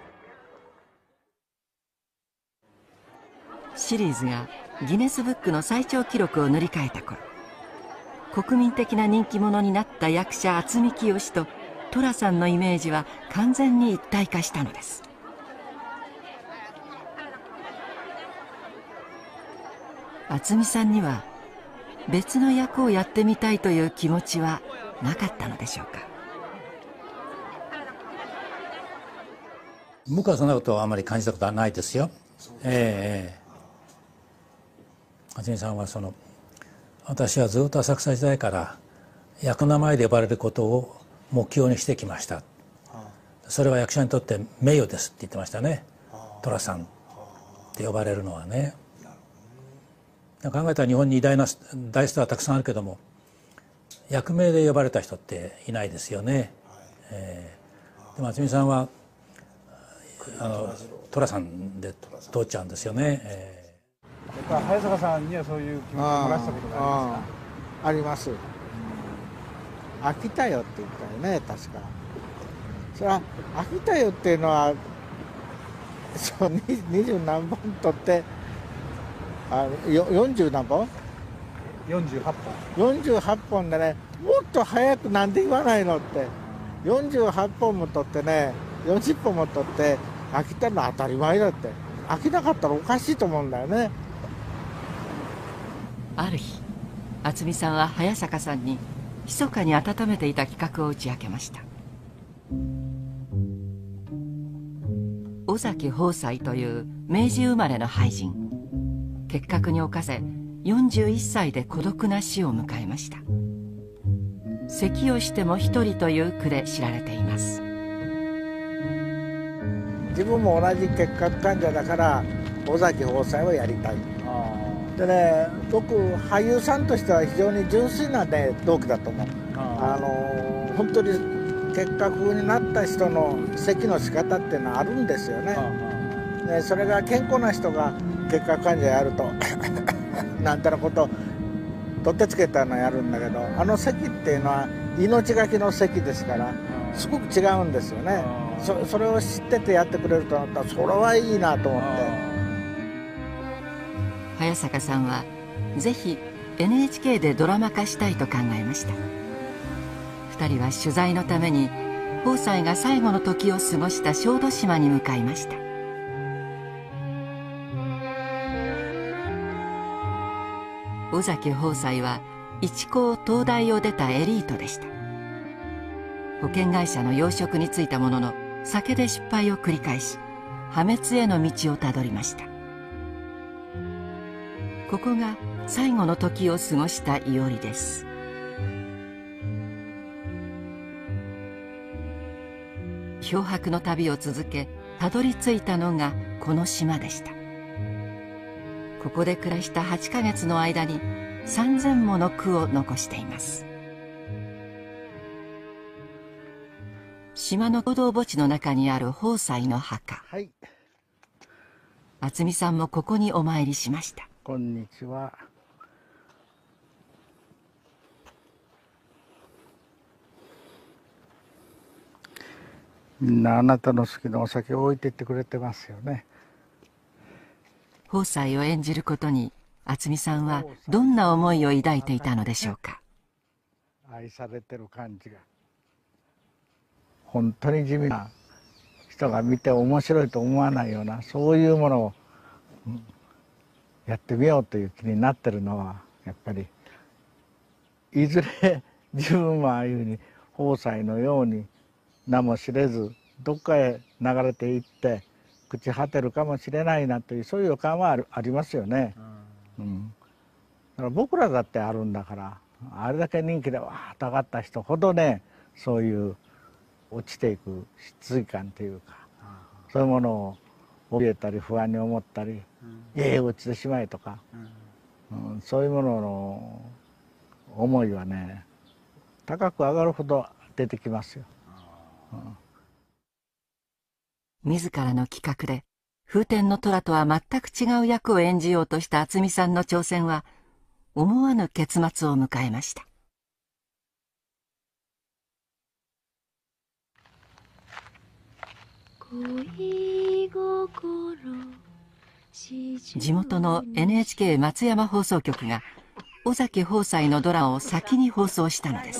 シリーズがギネスブックの最長記録を塗り替えた頃、国民的な人気者になった役者渥美清と寅さんのイメージは完全に一体化したのです。渥美さんには別の役をやってみたいという気持ちはなかったのでしょうか。 僕はそんなことはあまり感じたことはないですよ。渥美さんは私はずっと浅草時代から役名前で呼ばれることを目標にしてきました。それは役者にとって名誉ですって言ってましたね。寅さんって呼ばれるのはね。考えたら日本に偉大な大スターはたくさんあるけども、役名で呼ばれた人っていないですよね。でも渥美さんは寅さんで通っちゃうんですよね。 早坂さんにはそういう気持ちを漏らしたことがありますか？ あります。飽きたよって言ったよね、確か。それは飽きたよっていうのはそう20何本取って40何本 ？48本。 48本でね、もっと早くなんで言わないのって48本も取ってね40本も取って飽きたのは当たり前だって、飽きなかったらおかしいと思うんだよね。 ある日渥美さんは早坂さんに密かに温めていた企画を打ち明けました。尾崎豊斎という明治生まれの俳人、結核に侵せ41歳で孤独な死を迎えました。咳をしても一人という句で知られています。 自分も同じ結核患者だから尾崎豊斎をやりたい。でね、僕俳優さんとしては非常に純粋な、ね、動機だと思う。本当に結核になった人の咳の仕方っていうのはあるんですよね。でそれが健康な人が結核患者やるとなんてなこと取ってつけたのやるんだけど、あの咳っていうのは命がけの咳ですからすごく違うんですよね。それを知っててやってくれるとなったらそれはいいなと思って。 早坂さんはぜひ NHK でドラマ化したいと考えました。2人は取材のために豊斎が最後の時を過ごした小豆島に向かいました。尾崎豊斎は一高東大を出たエリートでした。保険会社の要職に就いたものの酒で失敗を繰り返し破滅への道をたどりました。ここが最後の時を過ごしたいおりです。漂泊の旅を続けたどり着いたのがこの島でした。ここで暮らした8ヶ月の間に3000もの句を残しています。島の共同墓地の中にある豊斎の墓、 はい、 渥美さんもここにお参りしました。 こんにちは。みんなあなたの好きなお酒を置いてってくれてますよね。 豊斎を演じることに渥美さんはどんな思いを抱いていたのでしょうか。 愛されてる感じが、本当に地味な人が見て面白いと思わないようなそういうものをやってみようという気になってるのはやっぱりいずれ自分もああいうふうに豊斎のように名も知れずどっかへ流れていって朽ち果てるかもしれないなというそういう予感はありますよね。だから僕らだってあるんだから、あれだけ人気でわーっと上がった人ほどね、そういう落ちていく失意感というか、そういうものを怯えたり不安に思ったり、落ちてしまえとか、そういうものの思いはね高く上がるほど出てきますよ。 自らの企画で風天の虎とは全く違う役を演じようとした渥美さんの挑戦は思わぬ結末を迎えました。地元の NHK 松山放送局が尾崎豊斎のドラマを先に放送したのです。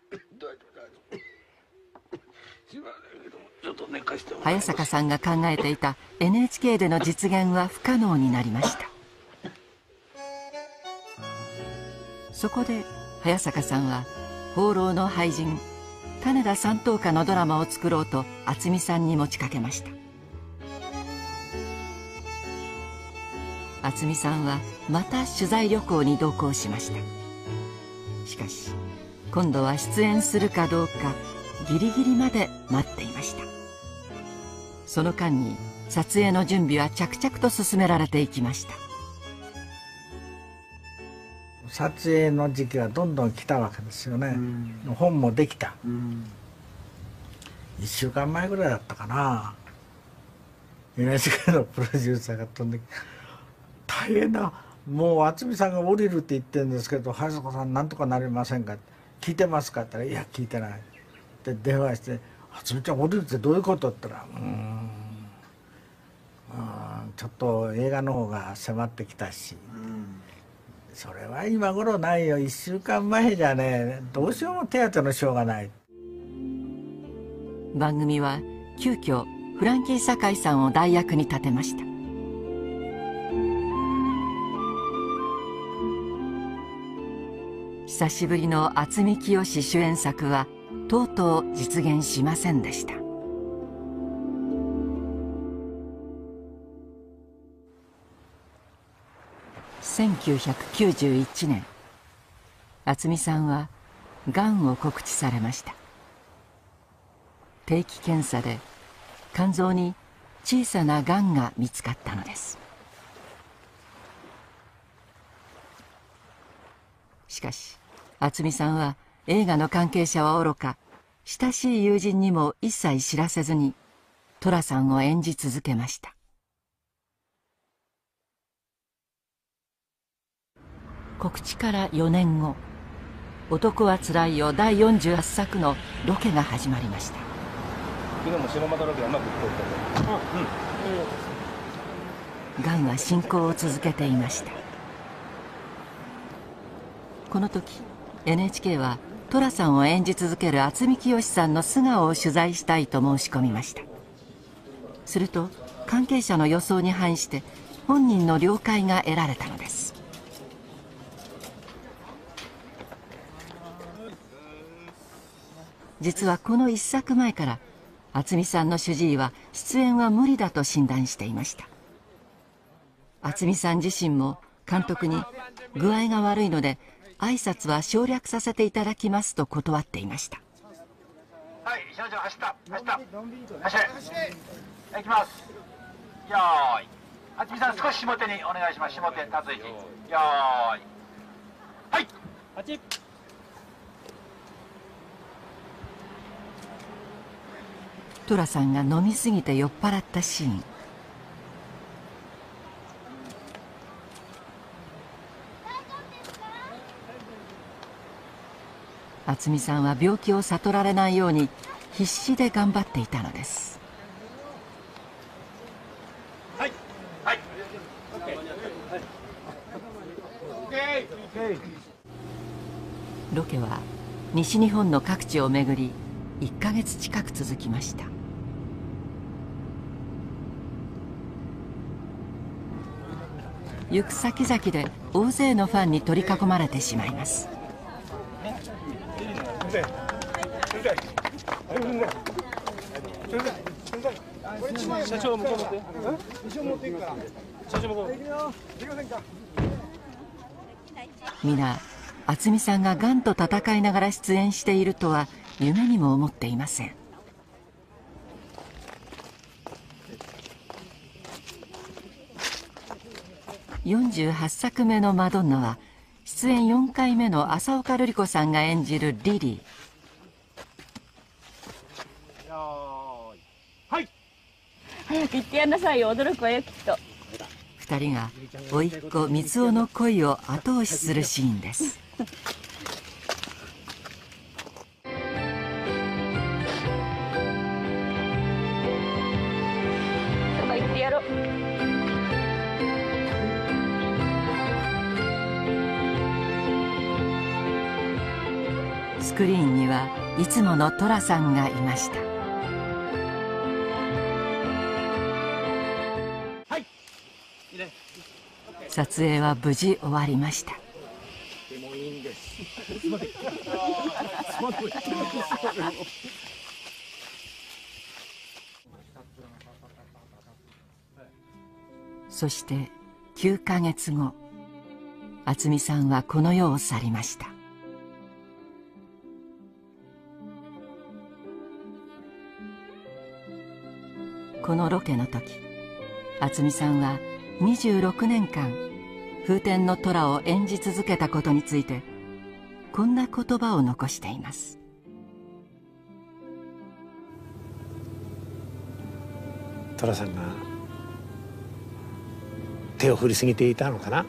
早坂さんが考えていた NHK での実現は不可能になりました。そこで早坂さんは放浪の俳人金田三等家のドラマを作ろうと渥美さんに持ちかけました。渥美さんはまた取材旅行に同行しました。しかし今度は出演するかどうかギリギリまで待っていました。その間に撮影の準備は着々と進められていきました。 撮影の時期がどんどん来たわけですよね。本もできた。1週間前ぐらいだったかな。 NHK のプロデューサーが飛んできて「大変だ、もう渥美さんが降りるって言ってるんですけど早坂さんなんとかなりませんか?」聞いてますか?」って言ったら「いや聞いてない」って電話して「渥美ちゃん降りるってどういうこと?」って言ったら「ちょっと映画の方が迫ってきたし、それは今頃ないよ、1週間前じゃねどうしようも手当てのしようがない」。 番組は急遽フランキー堺さんを代役に立てました。久しぶりの渥美清主演作はとうとう実現しませんでした。1991年、渥美さんはがんを告知されました。定期検査で肝臓に小さながんが見つかったのです。しかし渥美さんは映画の関係者はおろか親しい友人にも一切知らせずに寅さんを演じ続けました。告知から4年後、男はつらいよ第48作のロケが始まりました。 昨日も島又ロケはうまくいっておったと。 がんは進行を続けていました。この時 NHK は寅さんを演じ続ける渥美清さんの素顔を取材したいと申し込みました。すると関係者の予想に反して本人の了解が得られたのです。実はこの1作前から渥美さんの主治医は出演は無理だと診断していました。渥美さん自身も監督に具合が悪いので挨拶は省略させていただきますと断っていました。 はい、少女走った走れ行きます。よーい、渥美さん少し下手にお願いします。下手立つ位置、よーい、はい8。 寅さんが飲みすぎて酔っ払ったシーン。渥美さんは病気を悟られないように必死で頑張っていたのです。 はいはい、 ロケは西日本の各地を巡り1ヶ月近く続きました。行く先々で大勢のファンに取り囲まれてしまいます。 社長向こう持って。一応持っていくから。社長向こう。できませんか。 皆渥美さんががんと闘いながら出演しているとは夢にも思っていません。48作目のマドンナは出演4回目の浅岡瑠璃子さんが演じるリリー。 はい、 早く言ってやんなさいよ、驚くわよきっと。 2人が甥っ子光雄の恋を後押しするシーンです。 そば行ってやろう。 スクリーンにはいつもの寅さんがいました。撮影は無事終わりました。 でもいいんです。 そして9ヶ月後、渥美さんはこの世を去りました。このロケの時、渥美さんは26年間風天の寅を演じ続けたことについてこんな言葉を残しています。 寅さんが手を振りすぎていたのかな、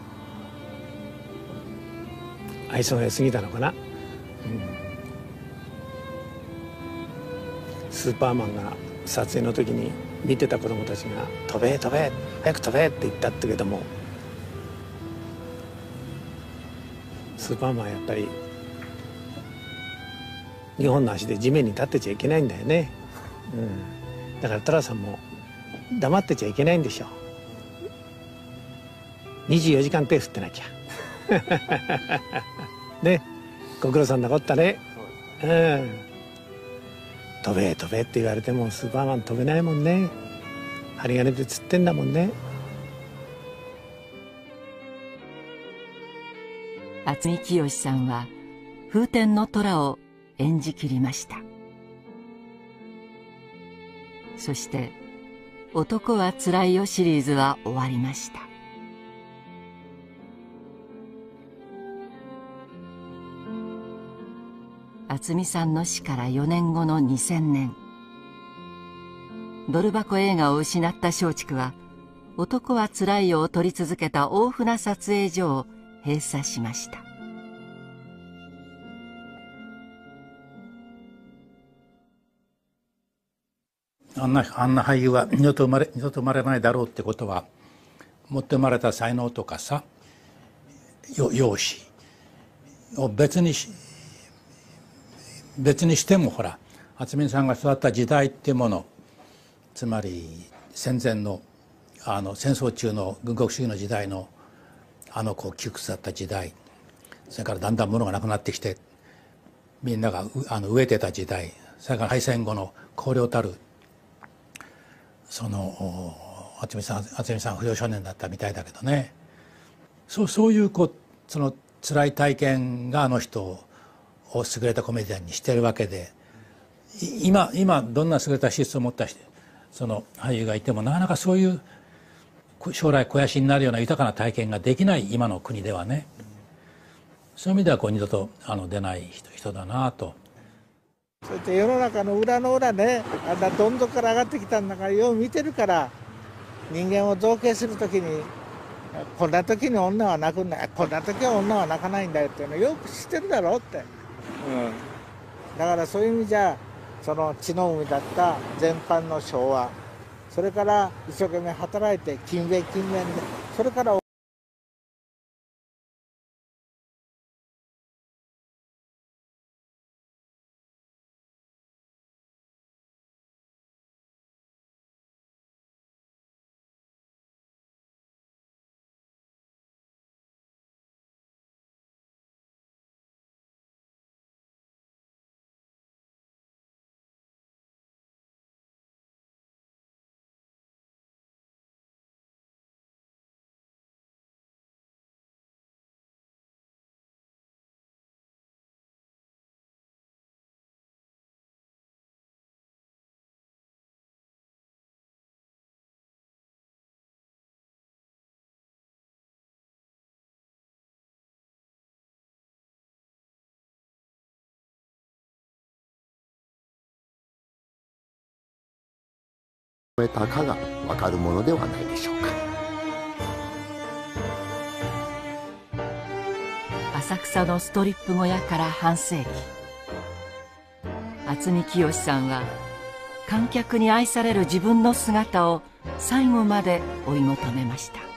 愛想が良すぎたのかな、スーパーマンが撮影の時に見てた子供たちが「飛べ飛べ早く飛べ」って言ったってけども、スーパーマンはやっぱり2本の足で地面に立ってちゃいけないんだよね、だから寅さんも黙ってちゃいけないんでしょう。24時間手振ってなきゃね、ご苦労さんなこったね。飛べ飛べって言われてもスーパーマン飛べないもんね。針金で釣ってんだもんね。 渥美清さんは風天の虎を演じきりました。そして「男はつらいよ」シリーズは終わりました。渥美さんの死から4年後の2000年、ドル箱映画を失った松竹は「男はつらいよ」を撮り続けた大船撮影所を閉鎖しました。 あんな俳優は二度と生まれないだろうってことは、持って生まれた才能とかさ、容姿を別にしても、ほら渥美さんが育った時代っていうもの、つまり戦前の戦争中の軍国主義の時代の窮屈だった時代、それからだんだん物がなくなってきてみんなが飢えてた時代、それから敗戦後の荒涼たるその渥美さん不良少年だったみたいだけどね、そういうその辛い体験があの人を優れたコメディアンにしてるわけで、今どんな優れた資質を持ったその俳優がいてもなかなかそういう将来肥やしになるような豊かな体験ができない今の国ではね、そういう意味では二度と出ない人だなと。 そして世の中の裏の裏ね、あんなどん底から上がってきたんだからよう見てるから、人間を造形するときにこんな時に女は泣くんだ、こんな時は女は泣かないんだよっていうのをよく知ってるだろうって、だからそういう意味じゃその血の海だった全般の昭和、それから一生懸命働いて勤勉で、それからえたかが分かるものではないでしょうか。 浅草のストリップ小屋から半世紀、渥美清さんは観客に愛される自分の姿を最後まで追い求めました。